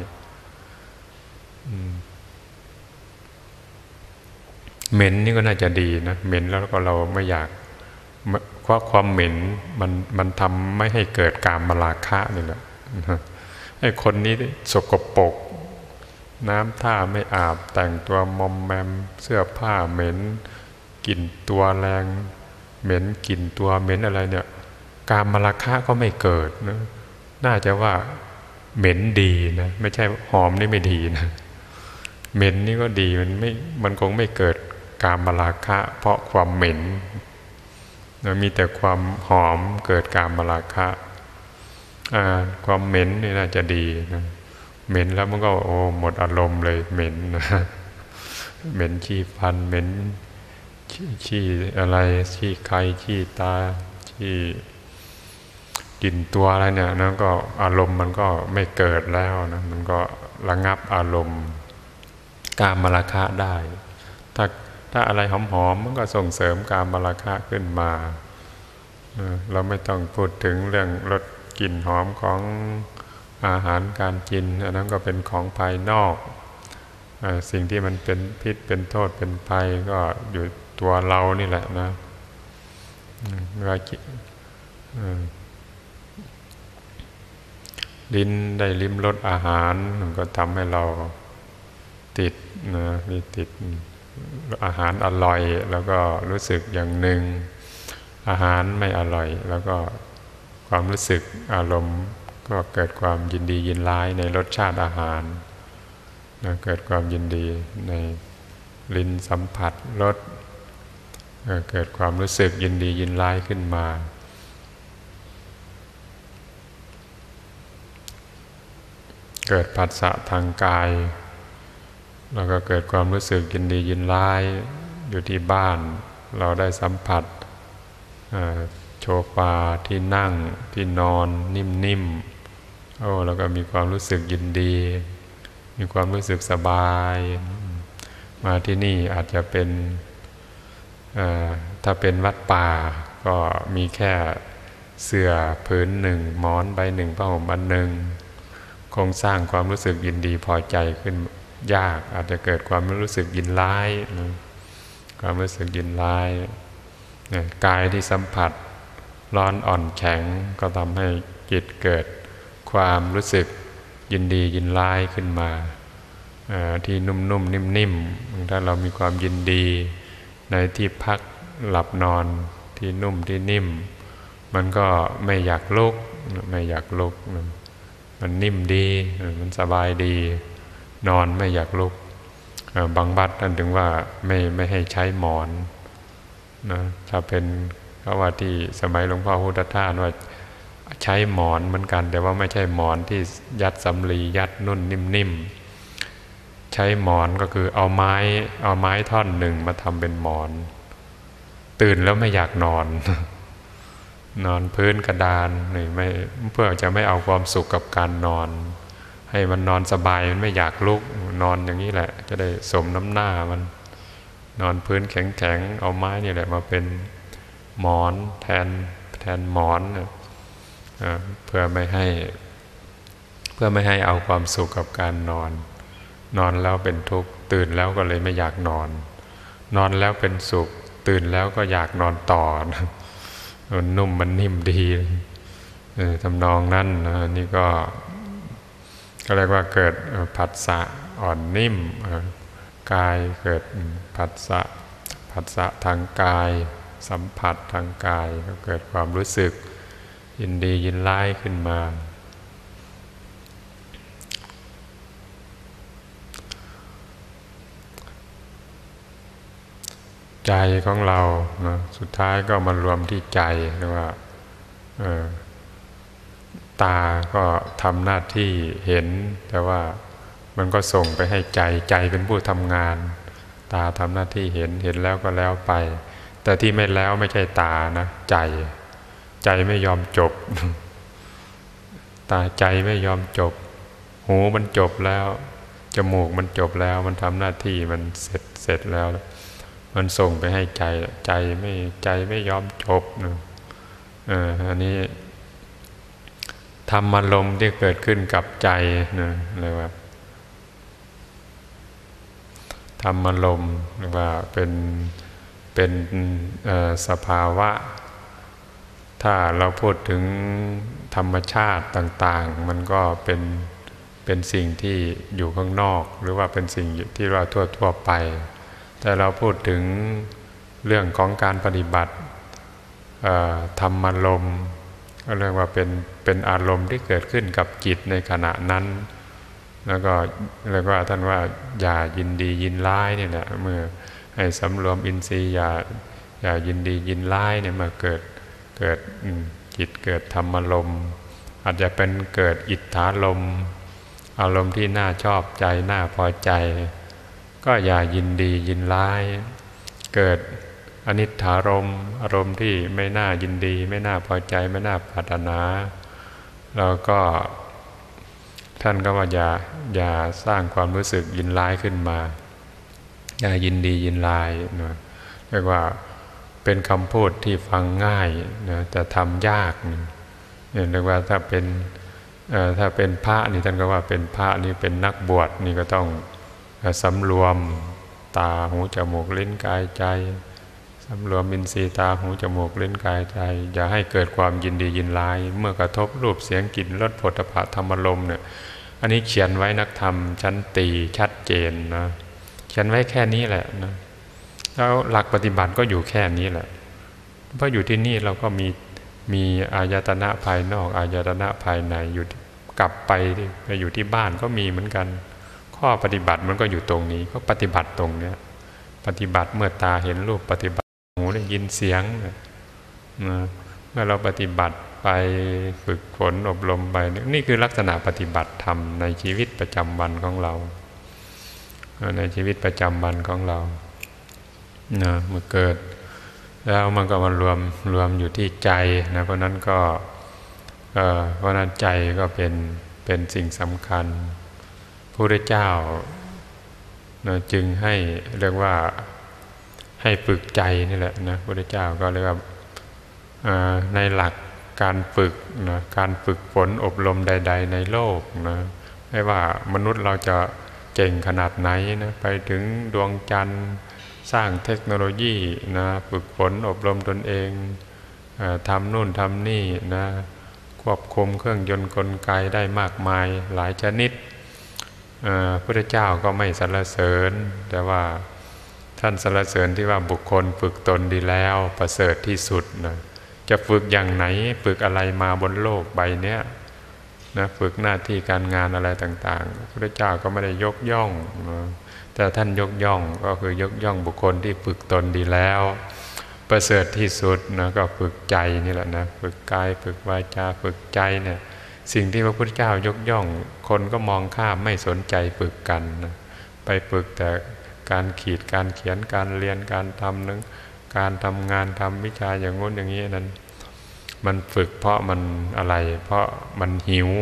เหม็นนี่ก็น่าจะดีนะเหม็นแล้วก็เราไม่อยากเพราะความเหม็นมันทำไม่ให้เกิดกามราคะนี่แหละไอ้คนนี้สกปรกน้ำท่าไม่อาบแต่งตัวมอมแมมเสื้อผ้าเหม็นกลิ่นตัวแรงเหม็นกลิ่นตัวเหม็นอะไรเนี่ยกามราคะก็ไม่เกิดนะน่าจะว่าเหม็นดีนะไม่ใช่หอมนี่ไม่ดีนะเหม็นนี่ก็ดีมันคงไม่เกิดกามราคะเพราะความเหม็นมีแต่ความหอมเกิดกามราคะความเหม็นนี่น่าจะดีนะเหม็นแล้วมันก็หมดอารมณ์เลยเหม็นนะเหม็นขี้ฟันเหม็นขี้อะไรขี้ไข่ขี้ตาขี้กลิ่นตัวอะไรเนี่ยนั่นก็อารมณ์มันก็ไม่เกิดแล้วนะมันก็ระงับอารมณ์กามราคะได้ถ้าอะไรหอมๆมันก็ส่งเสริมกามราคะขึ้นมาเราไม่ต้องพูดถึงเรื่องรสกลิ่นหอมของอาหารการกินอันนั้นก็เป็นของภายนอกสิ่งที่มันเป็นพิษเป็นโทษเป็นภัยก็อยู่ตัวเรานี่แหละนะลิ้นได้ลิ้มรสอาหารมันก็ทำให้เราติดนะมีติดอาหารอร่อยแล้วก็รู้สึกอย่างหนึ่งอาหารไม่อร่อยแล้วก็ความรู้สึกอารมณ์ก็เกิดความยินดียินร้ายในรสชาติอาหารนะเกิดความยินดีในลิ้นสัมผัสรสเกิดความรู้สึกยินดียินร้ายขึ้นมาเกิดผัสสะทางกายแล้วก็เกิดความรู้สึกยินดียินร้ายอยู่ที่บ้านเราได้สัมผัสโซฟาที่นั่งที่นอนนิ่มๆแล้วก็มีความรู้สึกยินดีมีความรู้สึกสบายมาที่นี่อาจจะเป็นถ้าเป็นวัดป่าก็มีแค่เสื่อผืนหนึ่งหมอนใบหนึ่งผ้าห่มอันหนึ่งคงสร้างความรู้สึกยินดีพอใจขึ้นยากอาจจะเกิดความรู้สึกยินร้ายความรู้สึกยินร้ายกายที่สัมผัสร้อนอ่อนแข็งก็ทำให้จิตเกิดความรู้สึกยินดียินร้ายขึ้นมาที่นุ่มๆนิ่มๆถ้าเรามีความยินดีในที่พักหลับนอนที่นุ่มที่นิ่มมันก็ไม่อยากลุกมันนิ่มดีมันสบายดีนอนไม่อยากลุกบางวัดท่านถึงว่าไม่ให้ใช้หมอนนะถ้าเป็นเพราะว่าที่สมัยหลวงพ่อพุทธทาสว่าใช้หมอนเหมือนกันแต่ว่าไม่ใช่หมอนที่ยัดสำลียัดนุ่นนิ่มๆใช้หมอนก็คือเอาไม้ท่อนหนึ่งมาทำเป็นหมอนตื่นแล้วไม่อยากนอน นอนพื้นกระดานนี่ไม่เพื่อจะไม่เอาความสุขกับการนอนให้มันนอนสบายมันไม่อยากลุกนอนอย่างนี้แหละจะได้สมน้ำหน้ามันนอนพื้นแข็งๆเอาไม้นี่แหละมาเป็นหมอนแทนหมอนเพื่อไม่ให้เอาความสุขกับการนอนแล้วเป็นทุกข์ตื่นแล้วก็เลยไม่อยากนอนแล้วเป็นสุขตื่นแล้วก็อยากนอนต่อมันนุ่มมันนิ่มดีทำนองนั้นนี่ก็เรียกว่าเกิดผัสสะอ่อนนิ่มกายเกิดผัสสะทางกายสัมผัสทางกายก็เกิดความรู้สึกยินดียินร้ายขึ้นมาใจของเรานะสุดท้ายก็มารวมที่ใจเรียกว่าตาก็ทำหน้าที่เห็นแต่ว่ามันก็ส่งไปให้ใจเป็นผู้ทำงานตาทำหน้าที่เห็นแล้วก็แล้วไปแต่ที่ไม่แล้วไม่ใช่ตานะใจไม่ยอมจบตาใจไม่ยอมจบหูมันจบแล้วจมูกมันจบแล้วมันทำหน้าที่มันเสร็จแล้วมันส่งไปให้ใจไม่ยอมจบนะอันนี้ธรรมารมณ์ที่เกิดขึ้นกับใจนะเรียกว่าธรรมารมณ์เรียกว่าเป็นสภาวะถ้าเราพูดถึงธรรมชาติต่างๆมันก็เป็นสิ่งที่อยู่ข้างนอกหรือว่าเป็นสิ่งที่เราทั่วไปแต่เราพูดถึงเรื่องของการปฏิบัติธรรมารมณ์ก็เรียกว่าเป็นอารมณ์ที่เกิดขึ้นกับจิตในขณะนั้นแล้วก็เรียกว่าท่านว่าอย่ายินดียินร้ายนี่แหละเมื่อให้สำรวมอินทรีย์อย่ายินดียินร้ายเนี่ยมาเกิดจิตเกิดธรรมารมณ์อาจจะเป็นเกิดอิทธารมณ์อารมณ์ที่น่าชอบใจน่าพอใจก็อย่ายินดียินร้ายเกิดอนิจฐารมณ์อารมณ์ที่ไม่น่ายินดีไม่น่าพอใจไม่น่าปรารถนาแล้วก็ท่านก็ว่าอย่าสร้างความรู้สึกยินร้ายขึ้นมาอย่ายินดียินร้ายนะเรียกว่าเป็นคำพูดที่ฟังง่ายนะแต่ทำยากเรียกว่าถ้าเป็นพระนี่ท่านก็ว่าเป็นพระนี่เป็นนักบวชนี่ก็ต้องสำรวมตาหูจมูกลิ้นกายใจสำรวมอินทรีย์ตาหูจมูกลิ้นกายใจอย่าให้เกิดความยินดียินร้ายเมื่อกระทบรูปเสียงกลิ่นรสโผฏฐัพพะธรรมารมณ์เนี่ยอันนี้เขียนไว้นักธรรมชั้นตรีชัดเจนนะเขียนไว้แค่นี้แหละนะแล้วหลักปฏิบัติก็อยู่แค่นี้แหละเพราะอยู่ที่นี่เราก็มีอายตนะภายนอกอายตนะภายในอยู่กลับไปอยู่ที่บ้านก็มีเหมือนกันข้อปฏิบัติมันก็อยู่ตรงนี้ก็ปฏิบัติตรงเนี้ยปฏิบัติเมื่อตาเห็นรูปปฏิบัติหูได้ยินเสียงนะเมื่อเราปฏิบัติไปฝึกฝนอบรมไปนี่คือลักษณะปฏิบัติธรรมในชีวิตประจำวันของเราในชีวิตประจำวันของเรานะเมื่อเกิดแล้วมันก็มารวมอยู่ที่ใจนะเพราะนั้นใจก็เป็นสิ่งสำคัญพระพุทธเจ้านะจึงให้เรียกว่าให้ฝึกใจนี่แหละนะพระพุทธเจ้าก็เรียกว่าในหลักการฝึกนะการฝึกฝนอบรมใดๆในโลกนะไม่ว่ามนุษย์เราจะเก่งขนาดไหนนะไปถึงดวงจันทร์สร้างเทคโนโลยีนะฝึกฝนอบรมตนเองทำนู่นทำนี่นะควบคุมเครื่องยนต์กลไกได้มากมายหลายชนิดพระพุทธเจ้าก็ไม่สรรเสริญแต่ว่าท่านสรรเสริญที่ว่าบุคคลฝึกตนดีแล้วประเสริฐที่สุดนะจะฝึกอย่างไหนฝึกอะไรมาบนโลกใบเนี้ยนะฝึกหน้าที่การงานอะไรต่างๆพระพุทธเจ้าก็ไม่ได้ยกย่องนะแต่ท่านยกย่องก็คือยกย่องบุคคลที่ฝึกตนดีแล้วประเสริฐที่สุดนะก็ฝึกใจนี่แหละนะฝึกกายฝึกวาจาฝึกใจเนี่ยสิ่งที่พระพุทธเจ้ายกย่องคนก็มองข้ามไม่สนใจฝึกกันนะไปฝึกแต่การขีดการเขียนการเรียนการทำนึงการทำงานทำวิชาอย่างงู้นอย่างนี้นั้นมันฝึกเพราะมันอะไรเพราะมันหิว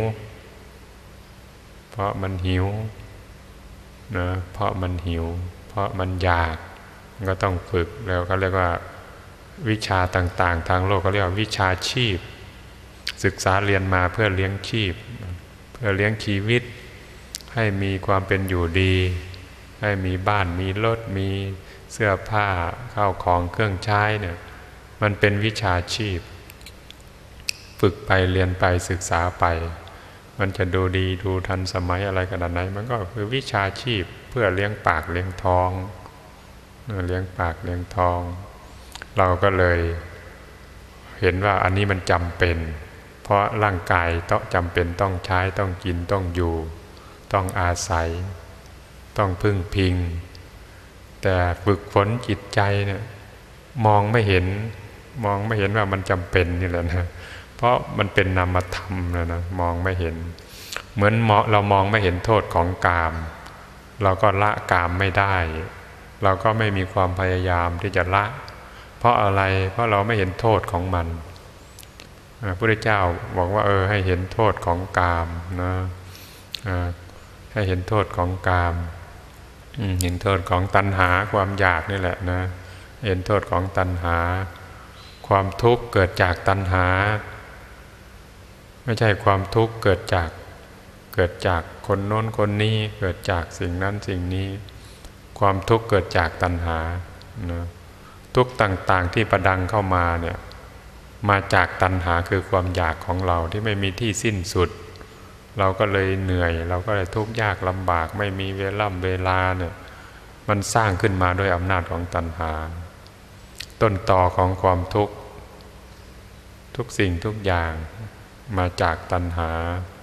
นะเพราะมันหิวเพราะมันอยากก็ต้องฝึกแล้วเขาเรียกว่าวิชาต่างๆทางโลกเขาเรียกว่าวิชาชีพศึกษาเรียนมาเพื่อเลี้ยงชีพเพื่อเลี้ยงชีวิตให้มีความเป็นอยู่ดีให้มีบ้านมีรถมีเสื้อผ้าข้าวของเครื่องใช้เนี่ยมันเป็นวิชาชีพฝึกไปเรียนไปศึกษาไปมันจะดูดีดูทันสมัยอะไรขนาดไหนมันก็คือวิชาชีพเพื่อเลี้ยงปากเลี้ยงท้องเลี้ยงปากเลี้ยงท้องเราก็เลยเห็นว่าอันนี้มันจำเป็นเพราะร่างกายต้องจำเป็นต้องใช้ต้องกินต้องอยู่ต้องอาศัยต้องพึ่งพิงแต่ฝึกฝนจิตใจเนี่ยมองไม่เห็นว่ามันจำเป็นนี่แหละนะเพราะมันเป็นนามธรรมนะมองไม่เห็นเหมือนเรามองไม่เห็นโทษของกามเราก็ละกามไม่ได้เราก็ไม่มีความพยายามที่จะละเพราะอะไรเพราะเราไม่เห็นโทษของมันพระพุทธเจ้าบอกว่าให้เห็นโทษของกามนะให้เห็นโทษของกามเห็นโทษของตัณหาความอยากนี่แหละนะเห็นโทษของตัณหาความทุกข์เกิดจากตัณหาไม่ใช่ความทุกข์เกิดจากคนโน้นคนนี้เกิดจากสิ่งนั้นสิ่งนี้ความทุกข์เกิดจากตัณหานะทุกข์ต่างๆที่ประดังเข้ามาเนี่ยมาจากตัณหาคือความอยากของเราที่ไม่มีที่สิ้นสุดเราก็เลยเหนื่อยเราก็เลยทุกข์ยากลำบากไม่มีเวลาเนี่ยมันสร้างขึ้นมาด้วยอำนาจของตัณหาต้นตอของความทุกข์ทุกสิ่งทุกอย่างมาจากตัณหา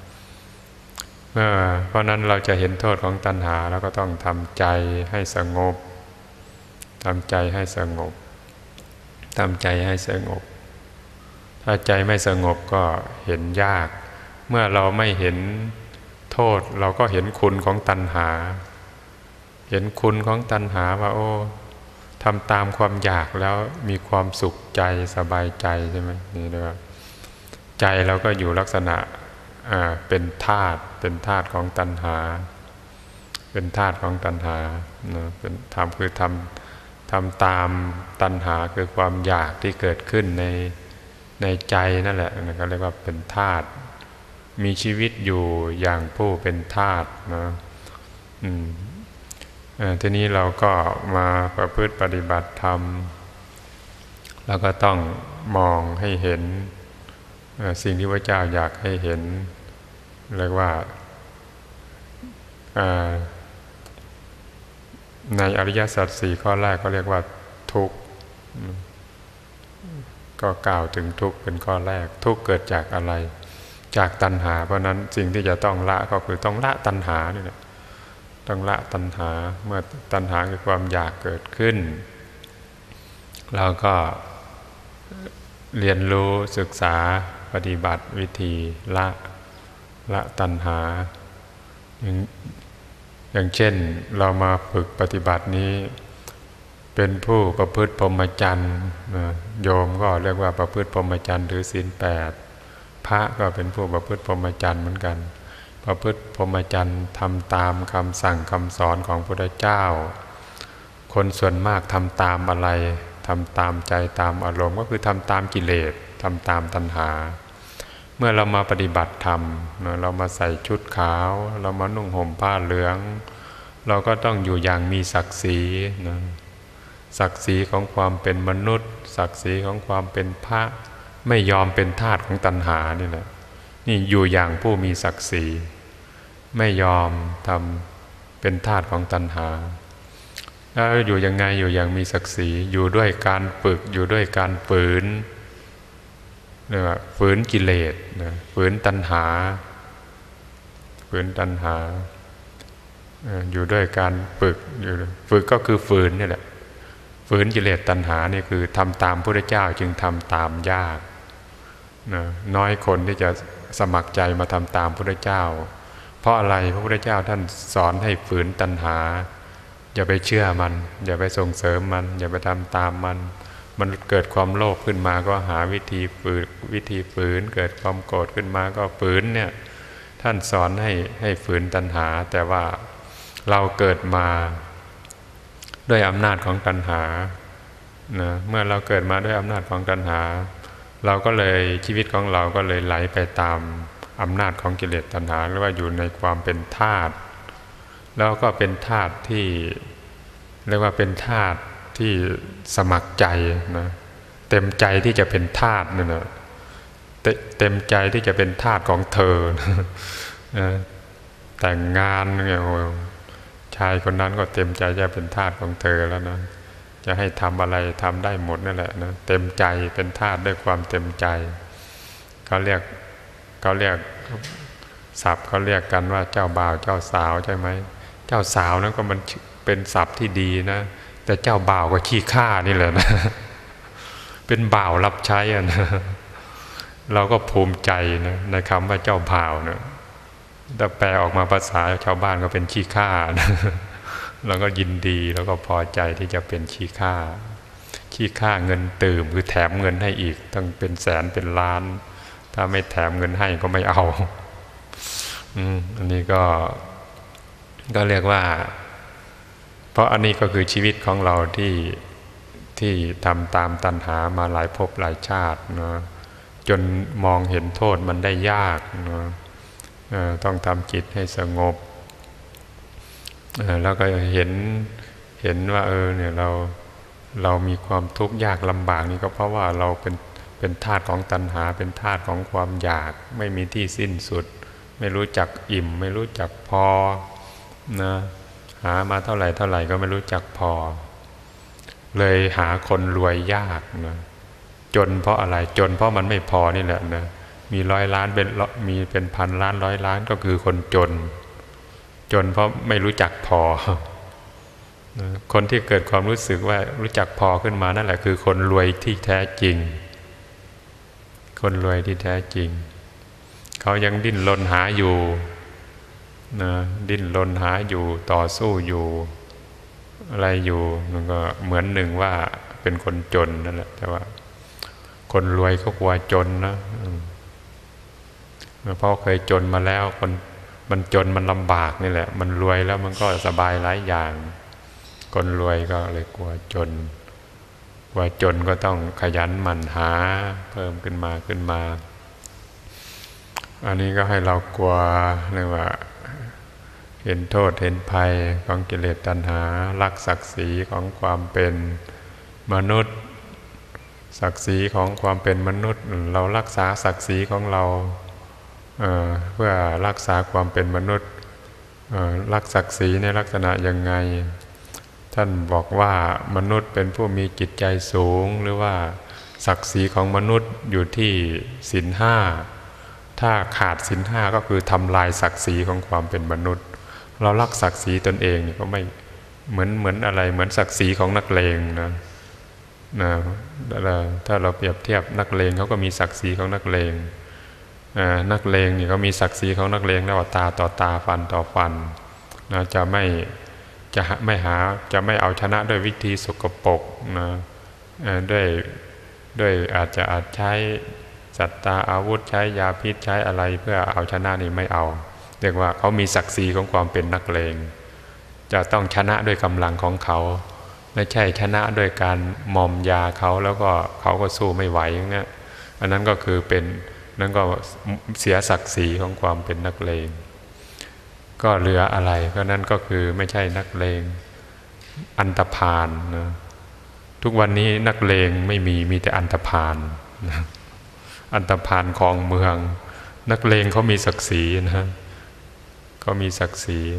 เพราะนั้นเราจะเห็นโทษของตัณหาแล้วก็ต้องทำใจให้สงบทำใจให้สงบทำใจให้สงบถ้าใจไม่สงบก็เห็นยากเมื่อเราไม่เห็นโทษเราก็เห็นคุณของตัณหาเห็นคุณของตัณหาว่าทำตามความอยากแล้วมีความสุขใจสบายใจใช่ไหมนี่นะครับใจเราก็อยู่ลักษณะเป็นธาตุของตัณหาเป็นธาตุของตัณหาเป็นธรรมคือทำตามตัณหาคือความอยากที่เกิดขึ้นในใจนั่นแหละก็เรียกว่าเป็นธาตุมีชีวิตอยู่อย่างผู้เป็นธาตุนะทีนี้เราก็มาประพฤติปฏิบัติธรรมเราก็ต้องมองให้เห็นสิ่งที่พระเจ้าอยากให้เห็นเรียกว่าในอริยสัจสี่ข้อแรกก็เรียกว่าทุกข์ก็กล่าวถึงทุกข์เป็นข้อแรกทุกข์เกิดจากอะไรจากตัณหาเพราะนั้นสิ่งที่จะต้องละก็คือต้องละตัณหานี่แหละต้องละตัณหาเมื่อตัณหาคือความอยากเกิดขึ้นเราก็เรียนรู้ศึกษาปฏิบัติวิธีละตัณหาอย่างเช่นเรามาฝึกปฏิบัตินี้เป็นผู้ประพฤติพรหมจรรย์โยมก็เรียกว่าประพฤติพรหมจรรย์หรือศีล8พระก็เป็นผู้ประพฤติพรหมจรรย์เหมือนกันประพฤติพรหมจรรย์ทำตามคำสั่งคำสอนของพระพุทธเจ้าคนส่วนมากทำตามอะไรทำตามใจตามอารมณ์ก็คือทำตามกิเลสทำตามตัณหาเมื่อเรามาปฏิบัติธรรมเรามาใส่ชุดขาวเรามานุ่งห่มผ้าเหลืองเราก็ต้องอยู่อย่างมีศักดิ์ศรีนะศักดิ์ศรีของความเป็นมนุษย์ศักดิ์ศรีของความเป็นพระไม่ยอมเป็นทาสของตัณหานี่แหละนี่อยู่อย่างผู้มีศักดิ์ศรีไม่ยอมทำเป็นทาสของตัณหาแล้วอยู่ยังไงอยู่อย่างมีศักดิ์ศรีอยู่ด้วยการฝึกอยู่ด้วยการฝืนเรียกว่าฝืนกิเลสนะฝืนตัณหาอยู่ด้วยการฝึกก็คือฝืนนี่แหละฝืนกิเลสตัณหานี่คือทำตามพระพุทธเจ้าจึงทำตามยากนะน้อยคนที่จะสมัครใจมาทำตามพระพุทธเจ้าเพราะอะไรพระพุทธเจ้าท่านสอนให้ฝืนตัณหาอย่าไปเชื่อมันอย่าไปส่งเสริมมันอย่าไปทำตามมันเกิดความโลภขึ้นมาก็หาวิธีฝืนเกิดความโกรธขึ้นมาก็ฝืนเนี่ยท่านสอนให้ฝืนตัณหาแต่ว่าเราเกิดมาด้วยอำนาจของตัณหานะเมื่อเราเกิดมาด้วยอำนาจของตัณหาเราก็เลยชีวิตของเราก็เลยไหลไปตามอำนาจของกิเลสตัณหาหรือว่าอยู่ในความเป็นทาสแล้วก็เป็นทาสที่เรียกว่าเป็นทาสที่สมัครใจนะเต็มใจที่จะเป็นทาสนั่นนะเต็มใจที่จะเป็นทาสของเธอนะแต่งงานเนี่ยชายคนนั้นก็เต็มใจจะเป็นทาสของเธอแล้วนะจะให้ทำอะไรทำได้หมดนั่นแหละนะเต็มใจเป็นทาสด้วยความเต็มใจเขาเรียกศัพท์เขาเรียกกันว่าเจ้าบ่าวเจ้าสาวใช่ไหมเจ้าสาวนั้นก็มันเป็นศัพท์ที่ดีนะแต่เจ้าบ่าวก็ขี้ข้านี่แหละนะเป็นบ่าวรับใช้อะนะเราก็ภูมิใจนะในคำว่าเจ้าบ่าวนะถ้าแปลออกมาภาษาชาวบ้านก็เป็นขี้ข้านะเราก็ยินดีแล้วก็พอใจที่จะเป็นขี้ข้าเงินตื่มคือแถมเงินให้อีกตั้งเป็นแสนเป็นล้านถ้าไม่แถมเงินให้ก็ไม่เอาอันนี้ก็เรียกว่าเพราะอันนี้ก็คือชีวิตของเราที่ทำตามตัณหามาหลายภพหลายชาตินะจนมองเห็นโทษมันได้ยากนะต้องทำจิตให้สงบแล้วก็เห็นว่าเนี่ยเรามีความทุกข์ยากลำบากนี่ก็เพราะว่าเราเป็นทาสของตัณหาเป็นทาสของความอยากไม่มีที่สิ้นสุดไม่รู้จักอิ่มไม่รู้จักพอนะหามาเท่าไหร่ก็ไม่รู้จักพอเลยหาคนรวยยากนะจนเพราะอะไรจนเพราะมันไม่พอนี่แหละนะมี100 ล้านมีเป็นพันล้าน100 ล้านก็คือคนจนเพราะไม่รู้จักพอคนที่เกิดความรู้สึกว่ารู้จักพอขึ้นมานั่นแหละคือคนรวยที่แท้จริงคนรวยที่แท้จริงเขายังดิ้นรนหาอยู่นะดิ้นรนหาอยู่ต่อสู้อยู่อะไรอยู่มันก็เหมือนหนึ่งว่าเป็นคนจนนั่นแหละแต่ว่าคนรวยก็กลัวจนนะเพราะเคยจนมาแล้วมันจนมันลำบากนี่แหละมันรวยแล้วมันก็สบายหลายอย่างคนรวยก็เลยกลัวจนก็ต้องขยันหมั่นหาเพิ่มขึ้นมาอันนี้ก็ให้เรากลัวเรียกว่าเห็นโทษเห็นภัยของกิเลสตัณหารักศักดิ์ศรีของความเป็นมนุษย์ศักดิ์ศรีของความเป็นมนุษย์เรารักษาศักดิ์ศรีของเราเพื่อรักษาความเป็นมนุษย์รักศักดิ์ศรีในลักษณะยังไงท่านบอกว่ามนุษย์เป็นผู้มีจิตใจสูงหรือว่าศักดิ์ศรีของมนุษย์อยู่ที่ศีล 5ถ้าขาดศีล 5ก็คือทำลายศักดิ์ศรีของความเป็นมนุษย์เรารักศักดิ์ศรีตนเองนี่ก็ไม่เหมือนอะไรเหมือนศักดิ์ศรีของนักเลงนะถ้าเราเปรียบเทียบนักเลงเขาก็มีศักดิ์ศรีของนักเลงนักเลงนี่เขามีศักดิ์ศรีของนักเลงแล้วว่าตาต่อตาฟันต่อฟันนะจะไม่เอาชนะด้วยวิธีสกปรกนะด้วยอาจใช้สัตตาอาวุธใช้ยาพิษใช้อะไรเพื่อเอาชนะนี่ไม่เอาเรียกว่าเขามีศักดิ์ศรีของความเป็นนักเลงจะต้องชนะด้วยกำลังของเขาไม่ใช่ชนะด้วยการมอมยาเขาแล้วก็เขาก็สู้ไม่ไหวอย่างนี้อันนั้นก็คือนั่นก็เสียศักดิ์ศรีของความเป็นนักเลงก็เหลืออะไรก็นั่นก็คือไม่ใช่นักเลงอันธพาลนะทุกวันนี้นักเลงไม่มีแต่อันธพาลนะอันธพาลครองเมืองนักเลงเขามีศักดิ์ศรีนะเขามีศักดิ์ศรี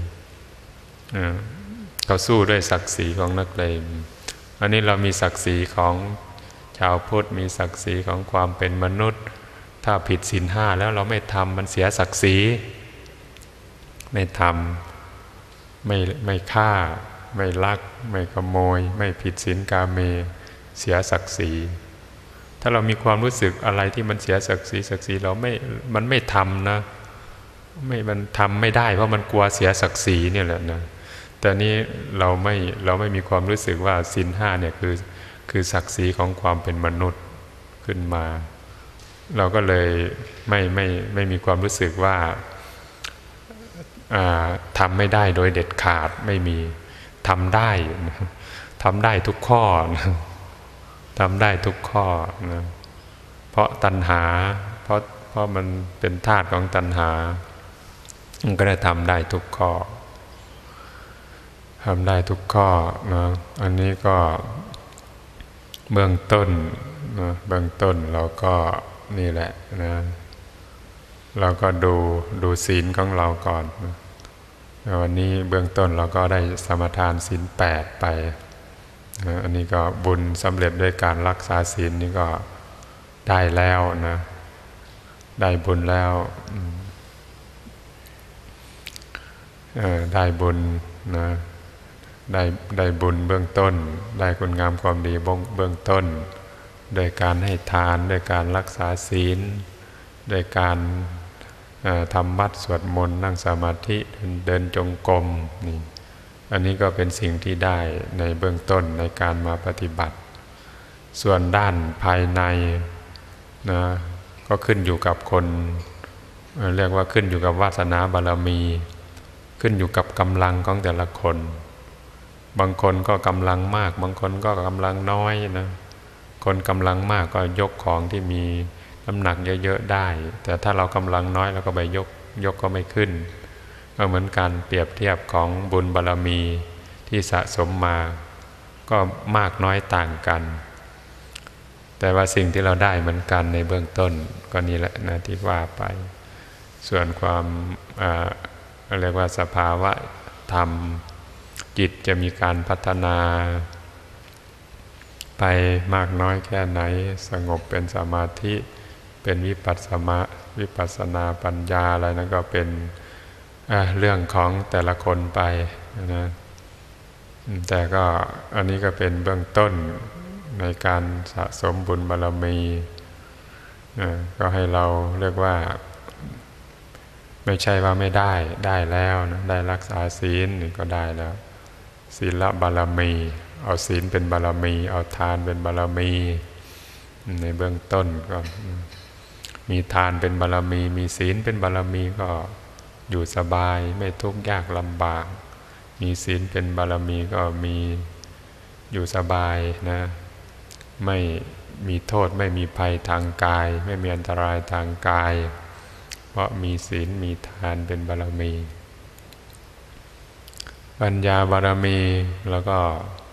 เขาสู้ด้วยศักดิ์ศรีของนักเลงอันนี้เรามีศักดิ์ศรีของชาวพุทธมีศักดิ์ศรีของความเป็นมนุษย์ถ้าผิดศีล 5แล้วเราไม่ทำมันเสียศักดิ์ศรีไม่ทำไม่ฆ่าไม่ลักไม่ขโมยไม่ผิดศีลกาเมเสียศักดิ์ศรีถ้าเรามีความรู้สึกอะไรที่มันเสียศักดิ์ศรีเรามันไม่ทำนะมันทำไม่ได้เพราะมันกลัวเสียศักดิ์ศรีเนี่ยแหละนะแต่นี้เราไม่มีความรู้สึกว่าศีลห้าเนี่ยคือศักดิ์ศรีของความเป็นมนุษย์ขึ้นมาเราก็เลยไม่มีความรู้สึกว่าทำไม่ได้โดยเด็ดขาดไม่มีทำได้ทุกข้อนะทำได้ทุกข้อนะเพราะตัณหาเพราะมันเป็นธาตุของตัณหามันก็ได้ทำได้ทุกข้อทำได้ทุกข้อนะอันนี้ก็เบื้องต้นนะเบื้องต้นเราก็นี่แหละนะเราก็ดูศีลของเราก่อนนะวันนี้เบื้องต้นเราก็ได้สมทานศีล8ไปนะอันนี้ก็บุญสำเร็จด้วยการรักษาศีลนี่ก็ได้แล้วนะได้บุญแล้วได้บุญนะได้บุญเบื้องต้นได้คุณงามความดีเบื้องต้นโดยการให้ทานโดยการรักษาศีลโดยการทำวัดสวดมนต์นั่งสมาธิเดินจงกรมนี่อันนี้ก็เป็นสิ่งที่ได้ในเบื้องต้นในการมาปฏิบัติส่วนด้านภายในนะก็ขึ้นอยู่กับคนเรียกว่าขึ้นอยู่กับวาสนาบารมีขึ้นอยู่กับกำลังของแต่ละคนบางคนก็กำลังมากบางคนก็กำลังน้อยนะคนกำลังมากก็ยกของที่มีน้ำหนักเยอะๆได้แต่ถ้าเรากำลังน้อยเราก็ไปยกก็ไม่ขึ้นก็เหมือนการเปรียบเทียบของบุญบารมีที่สะสมมาก็มากน้อยต่างกันแต่ว่าสิ่งที่เราได้เหมือนกันในเบื้องต้นก็นี่แหละนะที่ว่าไปส่วนความเรียกว่าสภาวะธรรมจิตจะมีการพัฒนาไปมากน้อยแค่ไหนสงบเป็นสมาธิเป็นวิปัสสนาปัญญาอะไรนั้นก็เป็นเรื่องของแต่ละคนไปนะแต่ก็อันนี้ก็เป็นเบื้องต้นในการสะสมบุญบารมีก็ให้เราเรียกว่าไม่ใช่ว่าไม่ได้แล้วนะได้รักษาศีลนี่ก็ได้แล้วศีลบารมีเอาศีลเป็นบารมีเอาทานเป็นบารมีในเบื้องต้นก็มีทานเป็นบารมีมีศีลเป็นบารมีก็อยู่สบายไม่ทุกข์ยากลำบากมีศีลเป็นบารมีก็มีอยู่สบายนะไม่มีโทษไม่มีภัยทางกายไม่มีอันตรายทางกายเพราะมีศีลมีทานเป็นบารมีปัญญาบารมีแล้วก็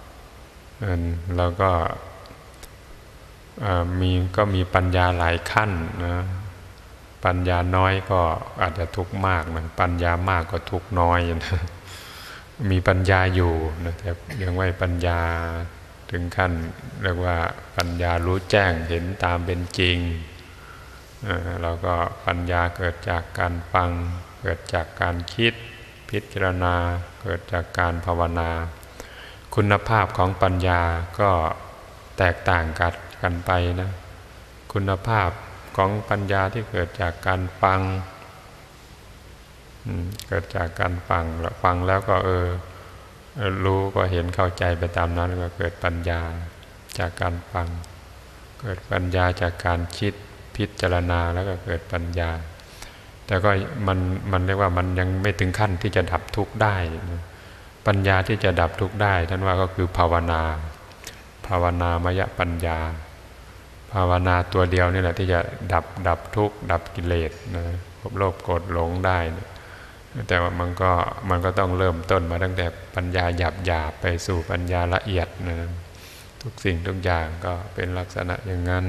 มีปัญญาหลายขั้นนะปัญญาน้อยก็อาจจะทุกข์มากนะปัญญามากก็ทุกข์น้อยนะมีปัญญาอยู่นะแต่ยังไม่ปัญญาถึงขั้นเรียกว่าปัญญารู้แจ้งเห็นตามเป็นจริงเราก็ปัญญาเกิดจากการฟังเกิดจากการคิดพิจารณาเกิดจากการภาวนาคุณภาพของปัญญาก็แตกต่างกันไปนะคุณภาพของปัญญาที่เกิดจากการฟังเกิดจากการฟังแล้วก็รู้ก็เห็นเข้าใจไปตามนั้นก็เกิดปัญญาจากการฟังเกิดปัญญาจากการคิดพิจารณาแล้วก็เกิดปัญญาแต่ก็มันเรียกว่ามันยังไม่ถึงขั้นที่จะดับทุกข์ได้ปัญญาที่จะดับทุกข์ได้ท่านว่าก็คือภาวนามยปัญญาภาวนาตัวเดียวนี่แหละที่จะดับทุกข์ดับกิเลสนะโลภโกรธหลงได้นะแต่ว่ามันก็ต้องเริ่มต้นมาตั้งแต่ปัญญาหยาบไปสู่ปัญญาละเอียดนะทุกสิ่งทุกอย่างก็เป็นลักษณะอย่างนั้น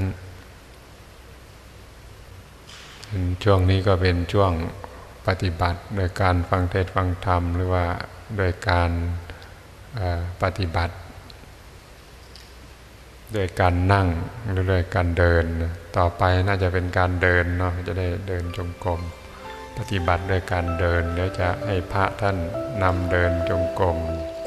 ช่วงนี้ก็เป็นช่วงปฏิบัติโดยการฟังเทศน์ฟังธรรมหรือว่าโดยการปฏิบัติโดยการนั่งหรือโดยการเดินต่อไปน่าจะเป็นการเดินเนาะจะได้เดินจงกรมปฏิบัติโดยการเดินแล้วจะให้พระท่านนำเดินจงกรม